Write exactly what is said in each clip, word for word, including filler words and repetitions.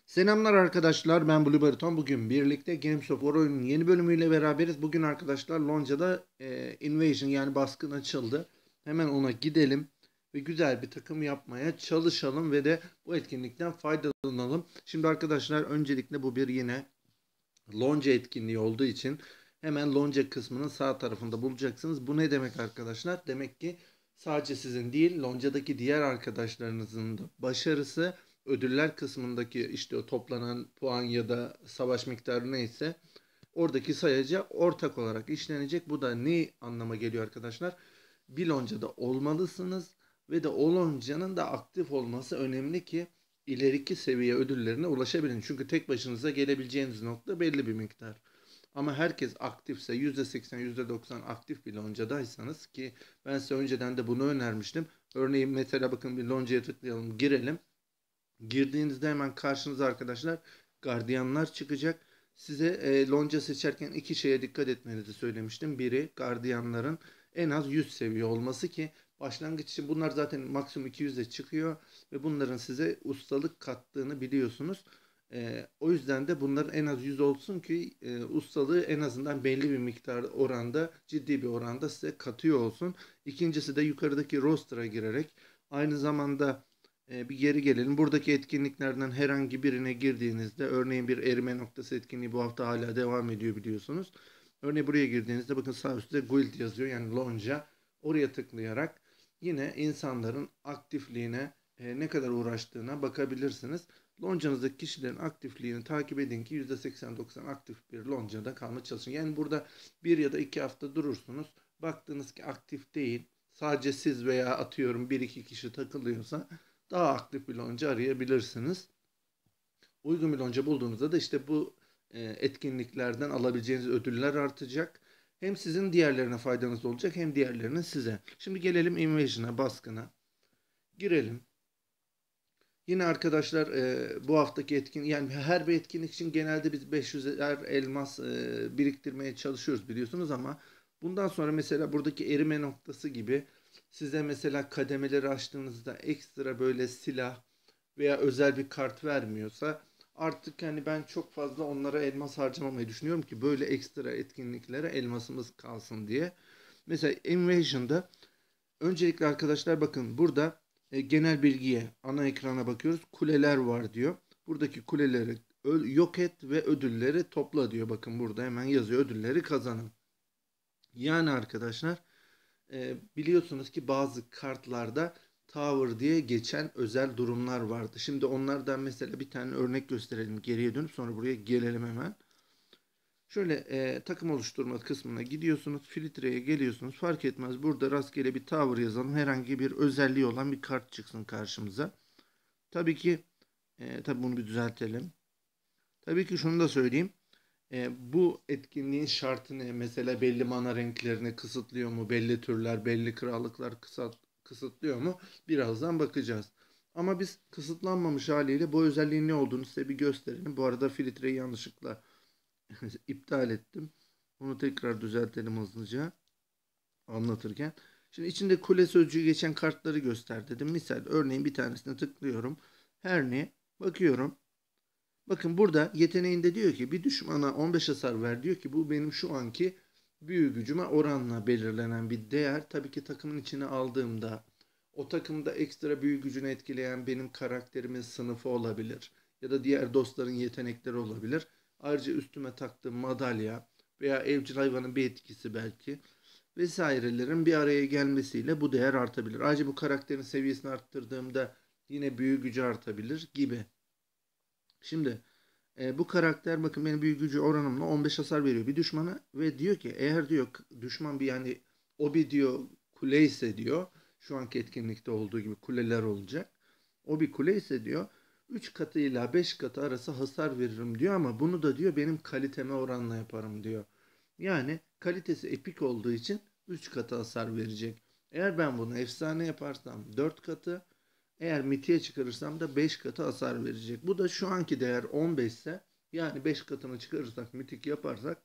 Selamlar arkadaşlar, ben Blue Bariton. Bugün birlikte Games of War oyunun yeni bölümüyle beraberiz. Bugün arkadaşlar Lonca'da e, Invasion yani baskın açıldı. Hemen ona gidelim ve güzel bir takım yapmaya çalışalım ve de bu etkinlikten faydalanalım. Şimdi arkadaşlar öncelikle bu bir yine Lonca etkinliği olduğu için hemen Lonca kısmının sağ tarafında bulacaksınız. Bu ne demek arkadaşlar? Demek ki sadece sizin değil, Lonca'daki diğer arkadaşlarınızın da başarısı ödüller kısmındaki işte o toplanan puan ya da savaş miktarı neyse oradaki sayaca ortak olarak işlenecek. Bu da ne anlama geliyor arkadaşlar? Bir loncada olmalısınız ve de o loncanın da aktif olması önemli ki ileriki seviye ödüllerine ulaşabilin. Çünkü tek başınıza gelebileceğiniz nokta belli bir miktar. Ama herkes aktifse yüzde seksen yüzde doksan aktif bir loncadaysanız ki ben size önceden de bunu önermiştim. Örneğin mesela bakın bir loncaya tıklayalım, girelim. Girdiğinizde hemen karşınıza arkadaşlar gardiyanlar çıkacak. Size e, lonca seçerken iki şeye dikkat etmenizi söylemiştim. Biri gardiyanların en az yüz seviye olması ki başlangıç için bunlar zaten maksimum iki yüze çıkıyor ve bunların size ustalık kattığını biliyorsunuz. E, o yüzden de bunların en az yüz olsun ki e, ustalığı en azından belli bir miktar oranda, ciddi bir oranda size katıyor olsun. İkincisi de yukarıdaki roster'a girerek aynı zamanda e, bir geri gelelim. Buradaki etkinliklerden herhangi birine girdiğinizde örneğin bir erime noktası etkinliği bu hafta hala devam ediyor biliyorsunuz. Örneğin buraya girdiğinizde bakın sağ üstte guild yazıyor yani lonca. Oraya tıklayarak yine insanların aktifliğine e, ne kadar uğraştığına bakabilirsiniz. Loncanızdaki kişilerin aktifliğini takip edin ki yüzde seksen doksan aktif bir loncada kalmaya çalışın. Yani burada bir ya da iki hafta durursunuz. Baktınız ki aktif değil. Sadece siz veya atıyorum bir iki kişi takılıyorsa daha aktif bir lonca arayabilirsiniz. Uygun bir lonca bulduğunuzda da işte bu e, etkinliklerden alabileceğiniz ödüller artacak. Hem sizin diğerlerine faydanız olacak hem diğerlerinin size. Şimdi gelelim Invasion'a, baskına. Girelim. Yine arkadaşlar e, bu haftaki etkin yani her bir etkinlik için genelde biz beş yüzer elmas e, biriktirmeye çalışıyoruz biliyorsunuz ama bundan sonra mesela buradaki erime noktası gibi size mesela kademeleri açtığınızda ekstra böyle silah veya özel bir kart vermiyorsa artık hani ben çok fazla onlara elmas harcamamayı düşünüyorum ki böyle ekstra etkinliklere elmasımız kalsın diye. Mesela Invasion'da öncelikle arkadaşlar bakın burada e, genel bilgiye ana ekrana bakıyoruz. Kuleler var diyor. Buradaki kuleleri ö- yok et ve ödülleri topla diyor. Bakın burada hemen yazıyor ödülleri kazanın. Yani arkadaşlar e, biliyorsunuz ki bazı kartlarda Tower diye geçen özel durumlar vardı. Şimdi onlardan mesela bir tane örnek gösterelim geriye dönüp sonra buraya gelelim hemen. Şöyle e, takım oluşturma kısmına gidiyorsunuz. Filtreye geliyorsunuz. Fark etmez. Burada rastgele bir tower yazalım. Herhangi bir özelliği olan bir kart çıksın karşımıza. Tabii ki e, tabii bunu bir düzeltelim. Tabii ki şunu da söyleyeyim. E, bu etkinliğin şartı ne? Mesela belli mana renklerini kısıtlıyor mu? Belli türler, belli krallıklar kısat, kısıtlıyor mu? Birazdan bakacağız. Ama biz kısıtlanmamış haliyle bu özelliğin ne olduğunu size bir gösterelim. Bu arada filtreyi yanlışlıkla iptal ettim. Onu tekrar düzeltelim hızlıca anlatırken. Şimdi içinde kule sözcüğü geçen kartları göster dedim. Misal örneğin bir tanesine tıklıyorum. Her ne? Bakıyorum. Bakın burada yeteneğinde diyor ki bir düşmana on beş hasar ver diyor ki bu benim şu anki büyü gücüme oranla belirlenen bir değer. Tabii ki takımın içine aldığımda o takımda ekstra büyü gücünü etkileyen benim karakterimin sınıfı olabilir. Ya da diğer dostların yetenekleri olabilir. Ayrıca üstüme taktığım madalya veya evcil hayvanın bir etkisi belki vesairelerin bir araya gelmesiyle bu değer artabilir. Ayrıca bu karakterin seviyesini arttırdığımda yine büyü gücü artabilir gibi. Şimdi e, bu karakter bakın benim büyü gücü oranımla on beş hasar veriyor bir düşmana ve diyor ki eğer diyor düşman bir yani o bir diyor kule ise diyor şu anki etkinlikte olduğu gibi kuleler olacak. O bir kule ise diyor üç katı ila beş katı arası hasar veririm diyor ama bunu da diyor benim kaliteme oranla yaparım diyor. Yani kalitesi epik olduğu için üç katı hasar verecek. Eğer ben bunu efsane yaparsam dört katı, eğer mitiye çıkarırsam da beş katı hasar verecek. Bu da şu anki değer on beş ise yani beş katını çıkarırsak mitik yaparsak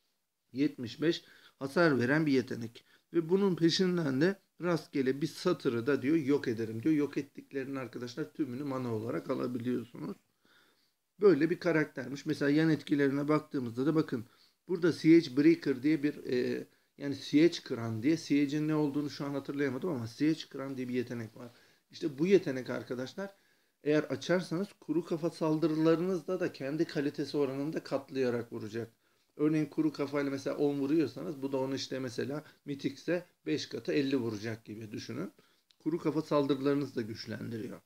yetmiş beş hasar veren bir yetenek. Ve bunun peşinden de rastgele bir satırı da diyor yok ederim diyor. Yok ettiklerinin arkadaşlar tümünü mana olarak alabiliyorsunuz. Böyle bir karaktermiş. Mesela yan etkilerine baktığımızda da bakın burada Siege Breaker diye bir e, yani Siege kıran diye, Siege'in ne olduğunu şu an hatırlayamadım ama Siege kıran diye bir yetenek var. İşte bu yetenek arkadaşlar eğer açarsanız kuru kafa saldırılarınızda da kendi kalitesi oranında katlayarak vuracak. Örneğin kuru kafayla mesela on vuruyorsanız bu da onu işte mesela mitikse beş katı elli vuracak gibi düşünün. Kuru kafa saldırılarınızı da güçlendiriyor.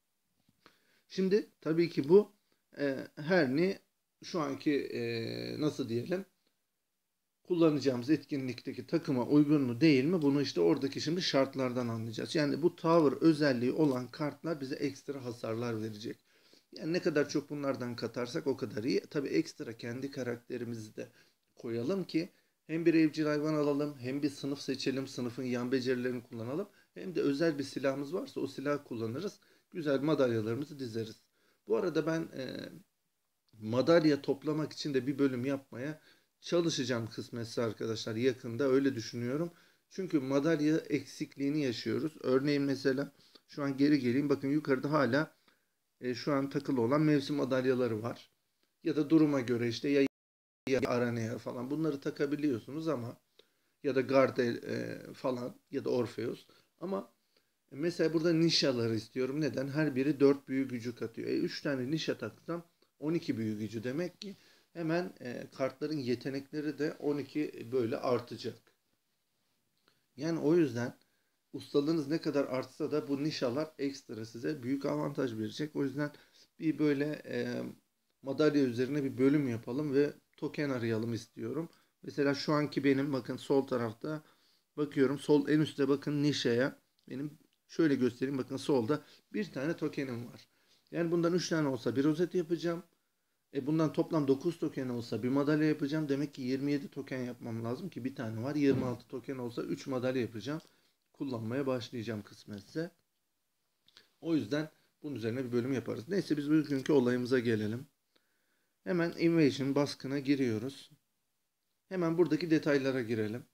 Şimdi tabii ki bu e, her ne şu anki e, nasıl diyelim kullanacağımız etkinlikteki takıma uygun mu değil mi bunu işte oradaki şimdi şartlardan anlayacağız. Yani bu tower özelliği olan kartlar bize ekstra hasarlar verecek. Yani ne kadar çok bunlardan katarsak o kadar iyi. Tabii ekstra kendi karakterimizi de koyalım ki hem bir evcil hayvan alalım hem bir sınıf seçelim, sınıfın yan becerilerini kullanalım. Hem de özel bir silahımız varsa o silahı kullanırız. Güzel madalyalarımızı dizeriz. Bu arada ben e, madalya toplamak için de bir bölüm yapmaya çalışacağım kısmetse arkadaşlar yakında öyle düşünüyorum. Çünkü madalya eksikliğini yaşıyoruz. Örneğin mesela şu an geri geleyim bakın yukarıda hala e, şu an takılı olan mevsim madalyaları var. Ya da duruma göre işte ya, ya Aranea falan bunları takabiliyorsunuz ama ya da Gardel e, falan ya da Orpheus ama mesela burada nişaları istiyorum. Neden? Her biri dört büyü gücü katıyor. E üç tane nişa taksam on iki büyü gücü demek ki hemen e, kartların yetenekleri de on iki böyle artacak. Yani o yüzden ustalığınız ne kadar artsa da bu nişalar ekstra size büyük avantaj verecek. O yüzden bir böyle e, madalya üzerine bir bölüm yapalım ve token arayalım istiyorum. Mesela şu anki benim bakın sol tarafta bakıyorum sol en üstte bakın nişaya benim şöyle göstereyim bakın solda bir tane tokenim var. Yani bundan üç tane olsa bir rozet yapacağım. E bundan toplam dokuz token olsa bir madalya yapacağım. Demek ki yirmi yedi token yapmam lazım ki bir tane var. yirmi altı token olsa üç madalya yapacağım. Kullanmaya başlayacağım kısmetse. O yüzden bunun üzerine bir bölüm yaparız. Neyse biz bugünkü olayımıza gelelim. Hemen Invasion baskına giriyoruz. Hemen buradaki detaylara girelim.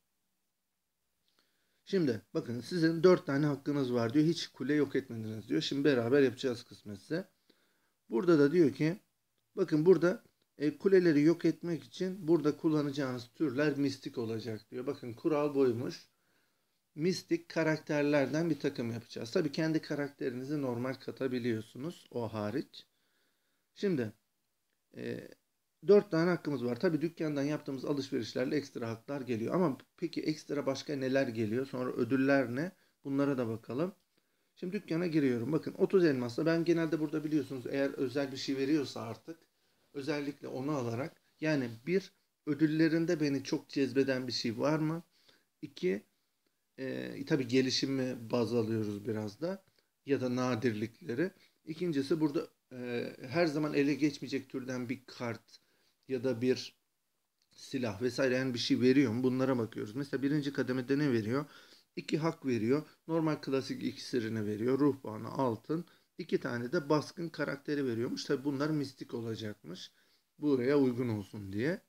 Şimdi bakın sizin dört tane hakkınız var diyor. Hiç kule yok etmediniz diyor. Şimdi beraber yapacağız kısmetse. Burada da diyor ki bakın burada e, kuleleri yok etmek için burada kullanacağınız türler mistik olacak diyor. Bakın kural buymuş. Mistik karakterlerden bir takım yapacağız. Tabii kendi karakterinizi normal katabiliyorsunuz. O hariç. Şimdi e, dört tane hakkımız var. Tabii dükkandan yaptığımız alışverişlerle ekstra haklar geliyor. Ama peki ekstra başka neler geliyor? Sonra ödüller ne? Bunlara da bakalım. Şimdi dükkana giriyorum. Bakın otuz elmasla ben genelde burada biliyorsunuz eğer özel bir şey veriyorsa artık özellikle onu alarak yani bir ödüllerinde beni çok cezbeden bir şey var mı? İki e, tabii gelişimi baz alıyoruz biraz da ya da nadirlikleri. İkincisi burada e, her zaman ele geçmeyecek türden bir kart ya da bir silah vesaire yani bir şey veriyor mu? Bunlara bakıyoruz. Mesela birinci kademede ne veriyor? İki hak veriyor. Normal klasik iksirini veriyor. Ruh puanı altın. İki tane de baskın karakteri veriyormuş. Tabi bunlar mistik olacakmış. Buraya uygun olsun diye.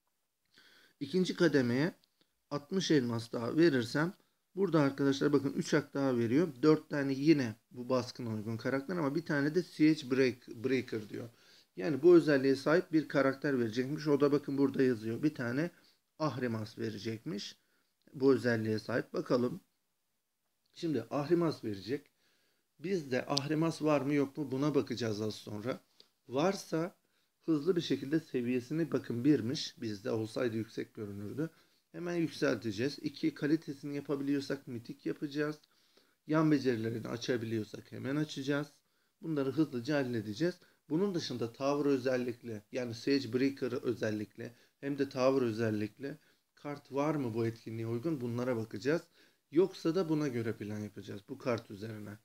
İkinci kademeye altmış elmas daha verirsem burada arkadaşlar bakın üç hak daha veriyor. dört tane yine bu baskın uygun karakter ama bir tane de Siege Break, Breaker diyor. Yani bu özelliğe sahip bir karakter verecekmiş. O da bakın burada yazıyor. Bir tane Ahrimas verecekmiş. Bu özelliğe sahip. Bakalım. Şimdi Ahrimas verecek. Biz de Ahrimas var mı yok mu buna bakacağız az sonra. Varsa hızlı bir şekilde seviyesini bakın birmiş. Bizde olsaydı yüksek görünürdü. Hemen yükselteceğiz. iki kalitesini yapabiliyorsak mitik yapacağız. Yan becerilerini açabiliyorsak hemen açacağız. Bunları hızlıca halledeceğiz. Bunun dışında Tower özellikle yani Siege Breaker özellikle hem de Tower özellikle kart var mı bu etkinliğe uygun bunlara bakacağız. Yoksa da buna göre plan yapacağız bu kart üzerine.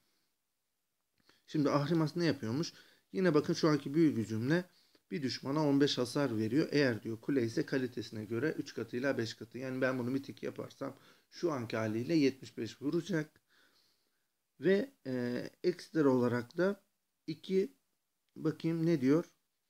Şimdi Ahrimas ne yapıyormuş? Yine bakın şu anki büyü gücümle bir düşmana on beş hasar veriyor. Eğer diyor kule ise kalitesine göre üç katıyla beş katı. Yani ben bunu mitik yaparsam şu anki haliyle yetmiş beş vuracak. Ve e, ekstra olarak da iki bakayım ne diyor?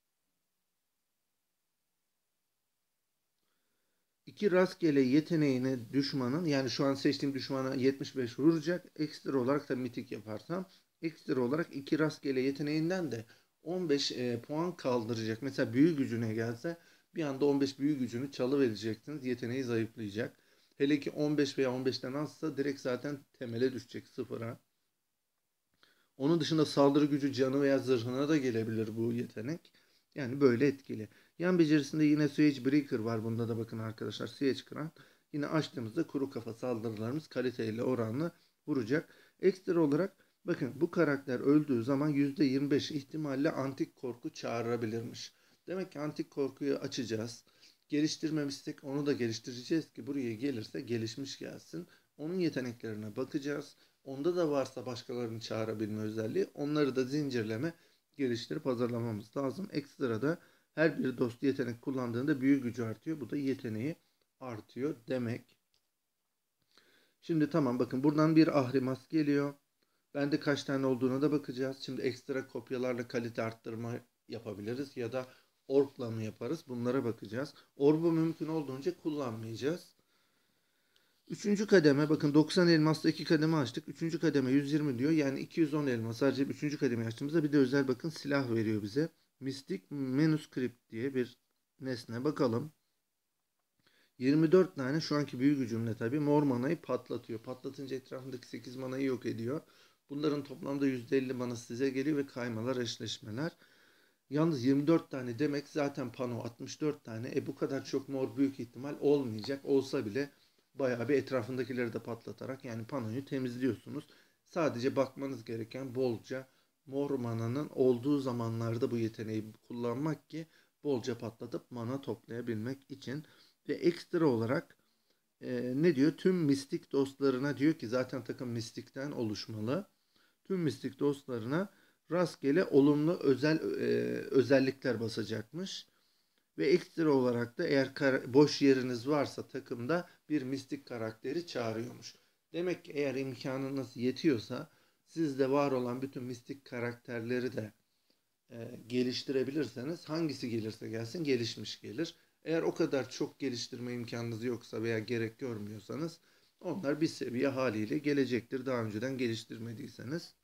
İki rastgele yeteneğine düşmanın yani şu an seçtiğim düşmana yetmiş beş vuracak. Ekstra olarak da mitik yaparsam ekstra olarak iki rastgele yeteneğinden de on beş e, puan kaldıracak. Mesela büyü gücüne gelse bir anda on beş büyü gücünü çalıvereceksiniz. Yeteneği zayıflayacak. Hele ki on beş veya on beşten azsa direkt zaten temele düşecek, sıfıra. Onun dışında saldırı gücü, canı veya zırhına da gelebilir bu yetenek. Yani böyle etkili. Yan becerisinde yine Siege Breaker var. Bunda da bakın arkadaşlar, Siege kıran. Yine açtığımızda kuru kafa saldırılarımız kaliteyle oranlı vuracak. Ekstra olarak bakın, bu karakter öldüğü zaman yüzde yirmi beş ihtimalle antik korku çağırabilirmiş. Demek ki antik korkuyu açacağız. Geliştirmemişsek onu da geliştireceğiz ki buraya gelirse gelişmiş gelsin. Onun yeteneklerine bakacağız. Onda da varsa başkalarını çağırabilme özelliği, onları da zincirleme geliştirip hazırlamamız lazım. Ekstra da her bir dost yetenek kullandığında büyü gücü artıyor. Bu da yeteneği artıyor demek. Şimdi tamam, bakın buradan bir ahrimas geliyor. Bende kaç tane olduğuna da bakacağız. Şimdi ekstra kopyalarla kalite arttırma yapabiliriz ya da orbla mı yaparız? Bunlara bakacağız. Orbu mümkün olduğunca kullanmayacağız. Üçüncü kademe bakın, doksan elmasla iki kademe açtık. Üçüncü kademe yüz yirmi diyor. Yani iki yüz on elmas. Sadece üçüncü kademe açtığımızda bir de özel bakın silah veriyor bize. Mystic Manuscript diye bir nesne. Bakalım. yirmi dört tane şu anki büyü gücümle tabi mor manayı patlatıyor. Patlatınca etrafındaki sekiz manayı yok ediyor. Bunların toplamda yüzde elli manası size geliyor ve kaymalar, eşleşmeler. Yalnız yirmi dört tane demek zaten pano altmış dört tane. E bu kadar çok mor büyük ihtimal olmayacak. Olsa bile bayağı bir etrafındakileri de patlatarak yani panoyu temizliyorsunuz. Sadece bakmanız gereken bolca mor mananın olduğu zamanlarda bu yeteneği kullanmak ki bolca patlatıp mana toplayabilmek için. Ve ekstra olarak e, ne diyor? Tüm mistik dostlarına diyor ki zaten takım mistikten oluşmalı. Tüm mistik dostlarına rastgele olumlu özel e, özellikler basacakmış. Ve ekstra olarak da eğer boş yeriniz varsa takımda bir mistik karakteri çağırıyormuş. Demek ki eğer imkanınız yetiyorsa sizde var olan bütün mistik karakterleri de e, geliştirebilirseniz hangisi gelirse gelsin gelişmiş gelir. Eğer o kadar çok geliştirme imkanınız yoksa veya gerek görmüyorsanız onlar bir seviye haliyle gelecektir daha önceden geliştirmediyseniz.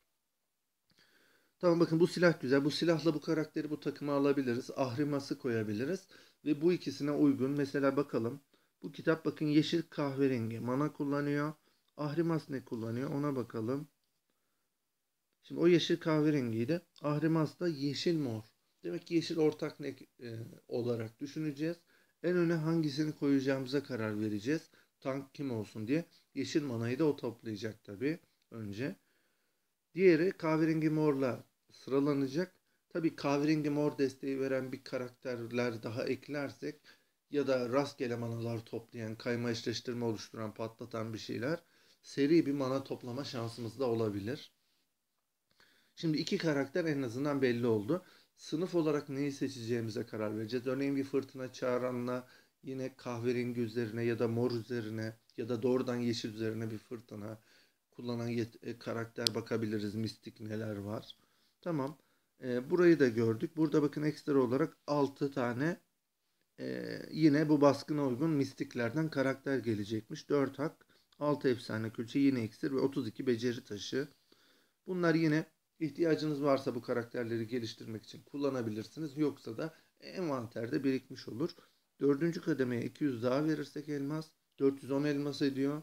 Tamam, bakın bu silah güzel. Bu silahla bu karakteri bu takıma alabiliriz. Ahrimas'ı koyabiliriz. Ve bu ikisine uygun. Mesela bakalım. Bu kitap bakın yeşil kahverengi. Mana kullanıyor. Ahrimas ne kullanıyor? Ona bakalım. Şimdi o yeşil kahverengiydi. Ahrimas da yeşil mor. Demek ki yeşil ortak ne e, olarak düşüneceğiz. En öne hangisini koyacağımıza karar vereceğiz. Tank kim olsun diye. Yeşil manayı da o toplayacak tabii önce. Diğeri kahverengi morla sıralanacak. Tabii kahverengi mor desteği veren bir karakterler daha eklersek ya da rastgele manalar toplayan, kayma eşleştirme oluşturan, patlatan bir şeyler, seri bir mana toplama şansımız da olabilir. Şimdi iki karakter en azından belli oldu. Sınıf olarak neyi seçeceğimize karar vereceğiz. Örneğin bir fırtına çağıranla yine kahverengi üzerine ya da mor üzerine ya da doğrudan yeşil üzerine bir fırtına kullanan e, karakter bakabiliriz. Mistik neler var. Tamam. E, burayı da gördük. Burada bakın ekstra olarak altı tane e, yine bu baskına uygun mistiklerden karakter gelecekmiş. dört hak, altı efsane külçe, yine iksir ve otuz iki beceri taşı. Bunlar yine ihtiyacınız varsa bu karakterleri geliştirmek için kullanabilirsiniz. Yoksa da envanterde birikmiş olur. Dördüncü kademeye iki yüz daha verirsek elmas dört yüz on elmas ediyor.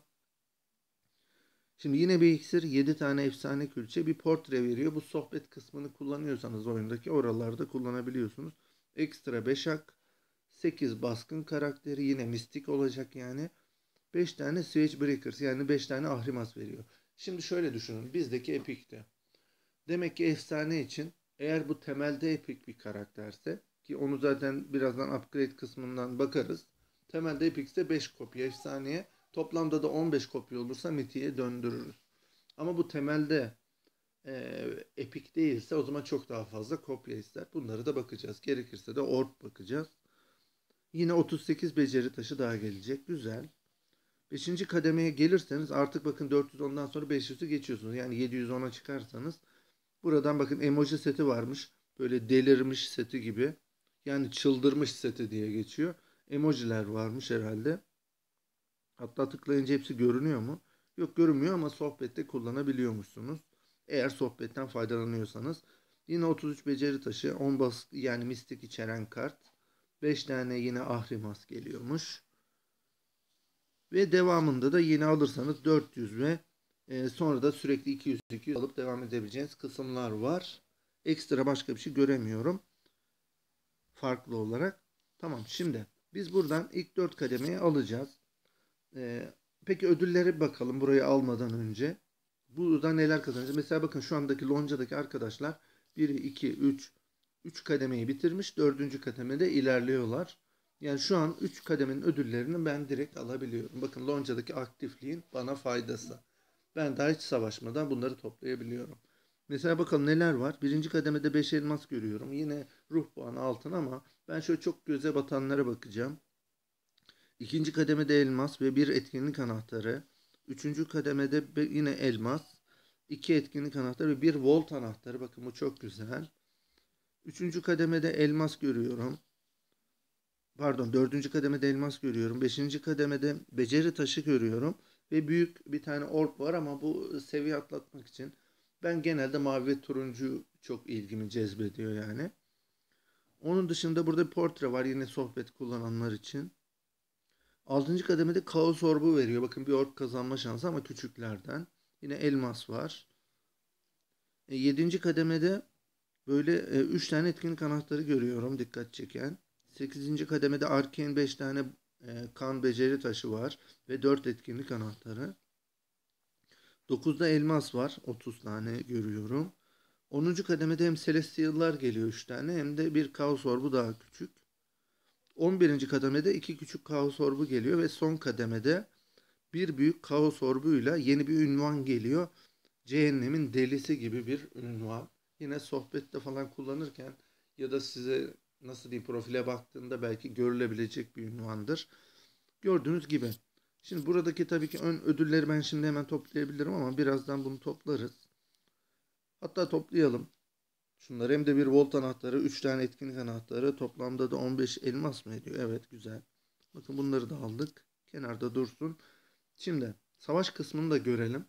Şimdi yine bir iksir, yedi tane efsane külçe, bir portre veriyor. Bu sohbet kısmını kullanıyorsanız oyundaki oralarda kullanabiliyorsunuz. Ekstra beş hak, sekiz baskın karakteri, yine mistik olacak yani. beş tane Switch Breakers yani beş tane ahrimas veriyor. Şimdi şöyle düşünün, bizdeki Epic'te. Demek ki efsane için eğer bu temelde epik bir karakterse ki onu zaten birazdan upgrade kısmından bakarız. Temelde epikse beş kopya efsaneye, toplamda da on beş kopya olursa mitiğe döndürürüz. Ama bu temelde e, epik değilse o zaman çok daha fazla kopya ister. Bunları da bakacağız. Gerekirse de orb bakacağız. Yine otuz sekiz beceri taşı daha gelecek. Güzel. beşinci kademeye gelirseniz artık bakın dört yüz ondan sonra beş yüzü geçiyorsunuz. Yani yedi yüz ona çıkarsanız buradan bakın emoji seti varmış. Böyle delirmiş seti gibi. Yani çıldırmış seti diye geçiyor. Emojiler varmış herhalde. Hatta tıklayınca hepsi görünüyor mu? Yok, görünmüyor ama sohbette kullanabiliyormuşsunuz. Eğer sohbetten faydalanıyorsanız. Yine otuz üç beceri taşı, on baskı yani mistik içeren kart. beş tane yine ahrimas geliyormuş. Ve devamında da yine alırsanız dört yüz ve e, sonra da sürekli iki yüz iki yüz alıp devam edebileceğiniz kısımlar var. Ekstra başka bir şey göremiyorum. Farklı olarak. Tamam, şimdi biz buradan ilk dört kademeyi alacağız. Ee, peki ödülleri bakalım burayı almadan önce. Burada neler kazanacağız? Mesela bakın şu andaki loncadaki arkadaşlar bir, iki, üç, üç kademeyi bitirmiş. dördüncü kademede ilerliyorlar. Yani şu an üç kademenin ödüllerini ben direkt alabiliyorum. Bakın loncadaki aktifliğin bana faydası. Ben daha hiç savaşmadan bunları toplayabiliyorum. Mesela bakalım neler var. Birinci kademede beş elmas görüyorum. Yine ruh puanı altın ama ben şöyle çok göze batanlara bakacağım. İkinci kademede elmas ve bir etkinlik anahtarı. Üçüncü kademede yine elmas, iki etkinlik anahtarı ve bir volt anahtarı. Bakın bu çok güzel. Üçüncü kademede elmas görüyorum. Pardon, dördüncü kademede elmas görüyorum. Beşinci kademede beceri taşı görüyorum. Ve büyük bir tane orb var ama bu seviye atlatmak için. Ben genelde mavi ve turuncu çok ilgimi cezbediyor yani. Onun dışında burada bir portre var yine sohbet kullananlar için. Altıncı kademede kaos orbu veriyor. Bakın bir orb kazanma şansı ama küçüklerden. Yine elmas var. E, yedinci kademede böyle e, üç tane etkinlik anahtarı görüyorum dikkat çeken. Sekizinci kademede arcane beş tane e, kan beceri taşı var. Ve dört etkinlik anahtarı. dokuzda elmas var. otuz tane görüyorum. onuncu kademede hem celestial'lar geliyor üç tane hem de bir kaos orbu daha küçük. on birinci kademede iki küçük kaos orbu geliyor ve son kademede bir büyük kaos orbuyla yeni bir ünvan geliyor. Cehennemin delisi gibi bir ünvan. Yine sohbette falan kullanırken ya da size nasıl diyeyim profile baktığında belki görülebilecek bir ünvandır. Gördüğünüz gibi. Şimdi buradaki tabii ki ön ödülleri ben şimdi hemen toplayabilirim ama birazdan bunu toplarız. Hatta toplayalım. Şunlar hem de bir volt anahtarı, üç tane etkinlik anahtarı. Toplamda da on beş elmas mı ediyor? Evet, güzel. Bakın bunları da aldık. Kenarda dursun. Şimdi savaş kısmını da görelim.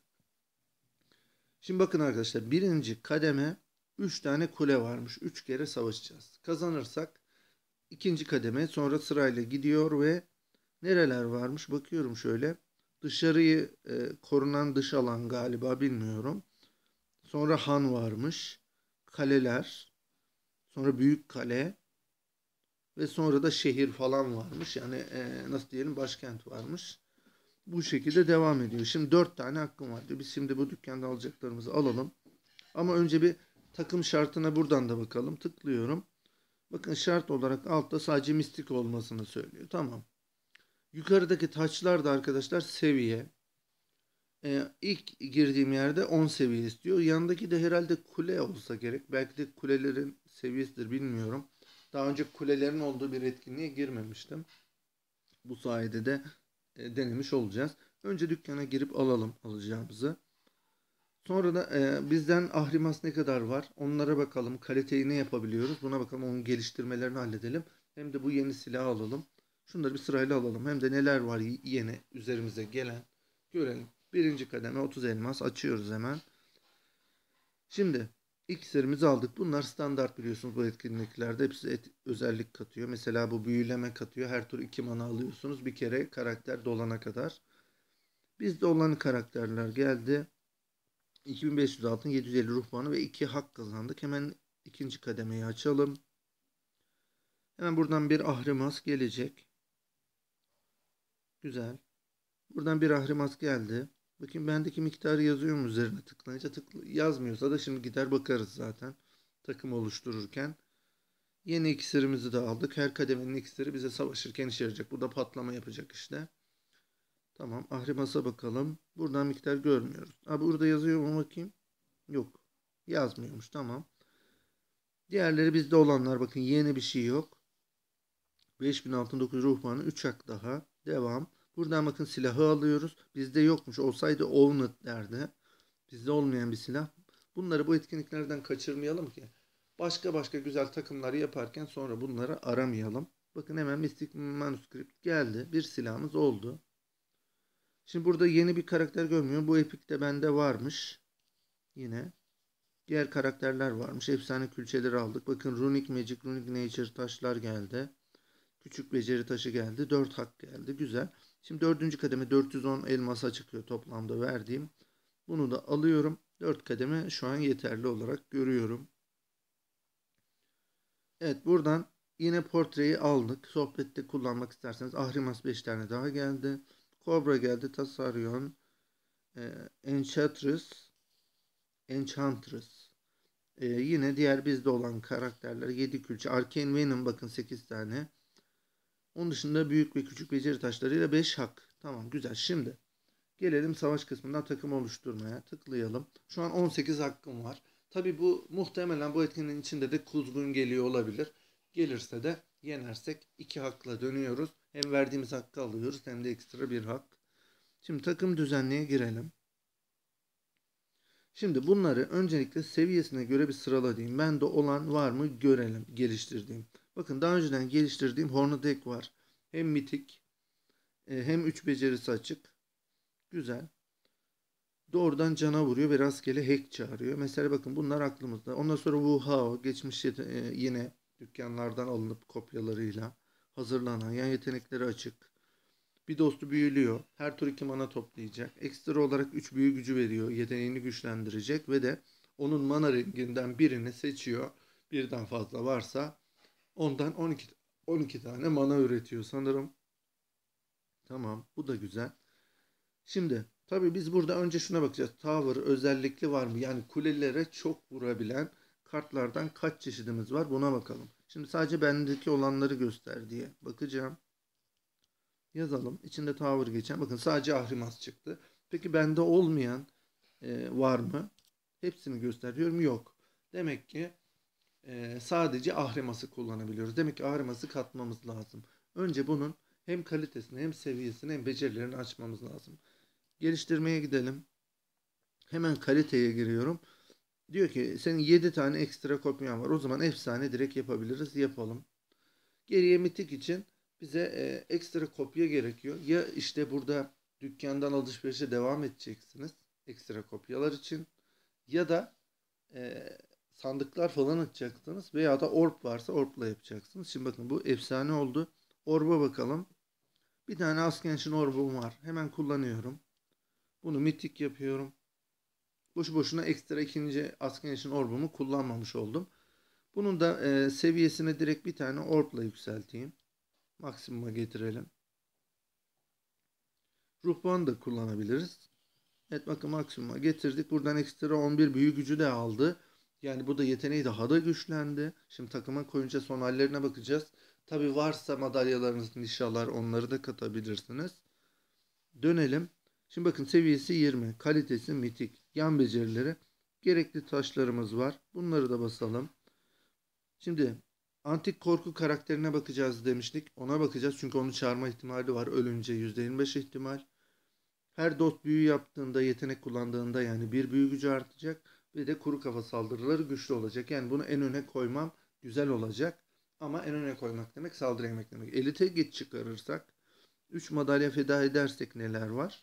Şimdi bakın arkadaşlar birinci kademe üç tane kule varmış. üç kere savaşacağız. Kazanırsak ikinci kademe sonra sırayla gidiyor ve nereler varmış bakıyorum şöyle. Dışarıyı e, korunan dış alan galiba bilmiyorum. Sonra han varmış. Kaleler. Sonra büyük kale. Ve sonra da şehir falan varmış. Yani e, nasıl diyelim başkent varmış. Bu şekilde devam ediyor. Şimdi dört tane hakkım var diyor. Biz şimdi bu dükkanda alacaklarımızı alalım. Ama önce bir takım şartına buradan da bakalım. Tıklıyorum. Bakın şart olarak altta sadece mistik olmasını söylüyor. Tamam. Yukarıdaki taçlar da arkadaşlar seviye. Ee, ilk girdiğim yerde on seviye istiyor. Yanındaki de herhalde kule olsa gerek. Belki de kulelerin seviyesidir bilmiyorum. Daha önce kulelerin olduğu bir etkinliğe girmemiştim. Bu sayede de e, denemiş olacağız. Önce dükkana girip alalım alacağımızı. Sonra da e, bizden ahrimas ne kadar var? Onlara bakalım. Kaliteyi ne yapabiliyoruz? Buna bakalım. Onun geliştirmelerini halledelim. Hem de bu yeni silahı alalım. Şunları bir sırayla alalım. Hem de neler var yeni üzerimize gelen görelim. Birinci kademe otuz elmas. Açıyoruz hemen. Şimdi iksirimizi aldık. Bunlar standart biliyorsunuz bu etkinliklerde. Hepsi et, özellik katıyor. Mesela bu büyüleme katıyor. Her tur iki mana alıyorsunuz. Bir kere karakter dolana kadar. Bizde olan karakterler geldi. iki bin beş yüz altın, yedi yüz elli ruh puanı ve iki hak kazandık. Hemen ikinci kademeyi açalım. Hemen buradan bir ahrimas gelecek. Güzel. Buradan bir ahrimas geldi. Bakayım bendeki miktarı yazıyor mu üzerine tıklayınca? Tıkla yazmıyorsa da şimdi gider bakarız zaten. Takım oluştururken. Yeni iksirimizi de aldık. Her kademenin iksiri bize savaşırken işe yarayacak. Bu da patlama yapacak işte. Tamam. Ahrimas'a bakalım. Buradan miktar görmüyoruz. Abi burada yazıyor mu bakayım? Yok. Yazmıyormuş. Tamam. Diğerleri bizde olanlar. Bakın yeni bir şey yok. beş bin altın dokuz ruh puanı. üç hak daha. Devam. Buradan bakın silahı alıyoruz. Bizde yokmuş. Olsaydı owned derdi. Bizde olmayan bir silah. Bunları bu etkinliklerden kaçırmayalım ki. Başka başka güzel takımları yaparken sonra bunları aramayalım. Bakın hemen Mystic Manuscript geldi. Bir silahımız oldu. Şimdi burada yeni bir karakter görmüyorum. Bu epikte bende varmış. Yine. Diğer karakterler varmış. Efsane külçeleri aldık. Bakın Runic Magic, Runic Nature taşlar geldi. Küçük beceri taşı geldi. dört hak geldi. Güzel. Şimdi dördüncü kademe dört yüz on elmasa çıkıyor toplamda verdiğim. Bunu da alıyorum. dört kademe şu an yeterli olarak görüyorum. Evet, buradan yine portreyi aldık. Sohbette kullanmak isterseniz Ahrimas beş tane daha geldi. Cobra geldi. Tasaryon. E, Enchantress. Enchantress. E, yine diğer bizde olan karakterler yedi külçe. Arcane Venom bakın sekiz tane. Onun dışında büyük ve küçük beceri taşlarıyla beş hak. Tamam, güzel. Şimdi gelelim savaş kısmından takım oluşturmaya. Tıklayalım. Şu an on sekiz hakkım var. Tabi bu muhtemelen bu etkinin içinde de kuzgun geliyor olabilir. Gelirse de yenersek iki hakla dönüyoruz. Hem verdiğimiz hakkı alıyoruz hem de ekstra bir hak. Şimdi takım düzenliğe girelim. Şimdi bunları öncelikle seviyesine göre bir sıraladayım. Bende olan var mı görelim geliştirdiğim. Bakın daha önceden geliştirdiğim Hornedek var. Hem mitik hem üç becerisi açık. Güzel. Doğrudan cana vuruyor ve rastgele hack çağırıyor. Mesela bakın bunlar aklımızda. Ondan sonra Wu Hao geçmiş e, yine dükkanlardan alınıp kopyalarıyla hazırlanan yan yetenekleri açık. Bir dostu büyülüyor. Her tur iki mana toplayacak. Ekstra olarak üç büyü gücü veriyor. Yeteneğini güçlendirecek ve de onun mana renginden birini seçiyor. Birden fazla varsa ondan on iki on iki tane mana üretiyor sanırım. Tamam, bu da güzel. Şimdi tabii biz burada önce şuna bakacağız. Tower özellikli var mı? Yani kulelere çok vurabilen kartlardan kaç çeşidimiz var? Buna bakalım. Şimdi sadece bendeki olanları göster diye bakacağım. Yazalım. İçinde Tower geçen. Bakın sadece Ahrimas çıktı. Peki bende olmayan e, var mı? Hepsini gösteriyorum. Yok. Demek ki e, sadece Ahrimas'ı kullanabiliyoruz. Demek ki Ahrimas'ı katmamız lazım. Önce bunun hem kalitesini hem seviyesini hem becerilerini açmamız lazım. Geliştirmeye gidelim. Hemen kaliteye giriyorum. Diyor ki senin yedi tane ekstra kopyan var. O zaman efsane direkt yapabiliriz. Yapalım. Geriye mitik için bize e, ekstra kopya gerekiyor. Ya işte burada dükkandan alışverişe devam edeceksiniz. Ekstra kopyalar için. Ya da e, sandıklar falan açacaksınız. Veya da orb varsa orb'la yapacaksınız. Şimdi bakın bu efsane oldu. Orb'a bakalım. Bir tane Ascension orb'um var. Hemen kullanıyorum. Bunu mitik yapıyorum. Boşu boşuna ekstra ikinci Ascension orbumu kullanmamış oldum. Bunun da e, seviyesine direkt bir tane orbla yükselteyim. Maksimuma getirelim. Ruh puanı da kullanabiliriz. Evet bakın maksimuma getirdik. Buradan ekstra on bir büyü gücü de aldı. Yani bu da yeteneği daha da güçlendi. Şimdi takıma koyunca son hallerine bakacağız. Tabi varsa madalyalarınız, nişalar onları da katabilirsiniz. Dönelim. Şimdi bakın seviyesi yirmi. Kalitesi mitik. Yan becerileri. Gerekli taşlarımız var. Bunları da basalım. Şimdi antik korku karakterine bakacağız demiştik. Ona bakacağız çünkü onu çağırma ihtimali var. Ölünce yüzde yirmi beş ihtimal. Her dost büyü yaptığında, yetenek kullandığında yani bir büyü gücü artacak. Ve de kuru kafa saldırıları güçlü olacak. Yani bunu en öne koymam güzel olacak. Ama en öne koymak demek saldırı yemek demek. Elite geç çıkarırsak üç madalya feda edersek neler var?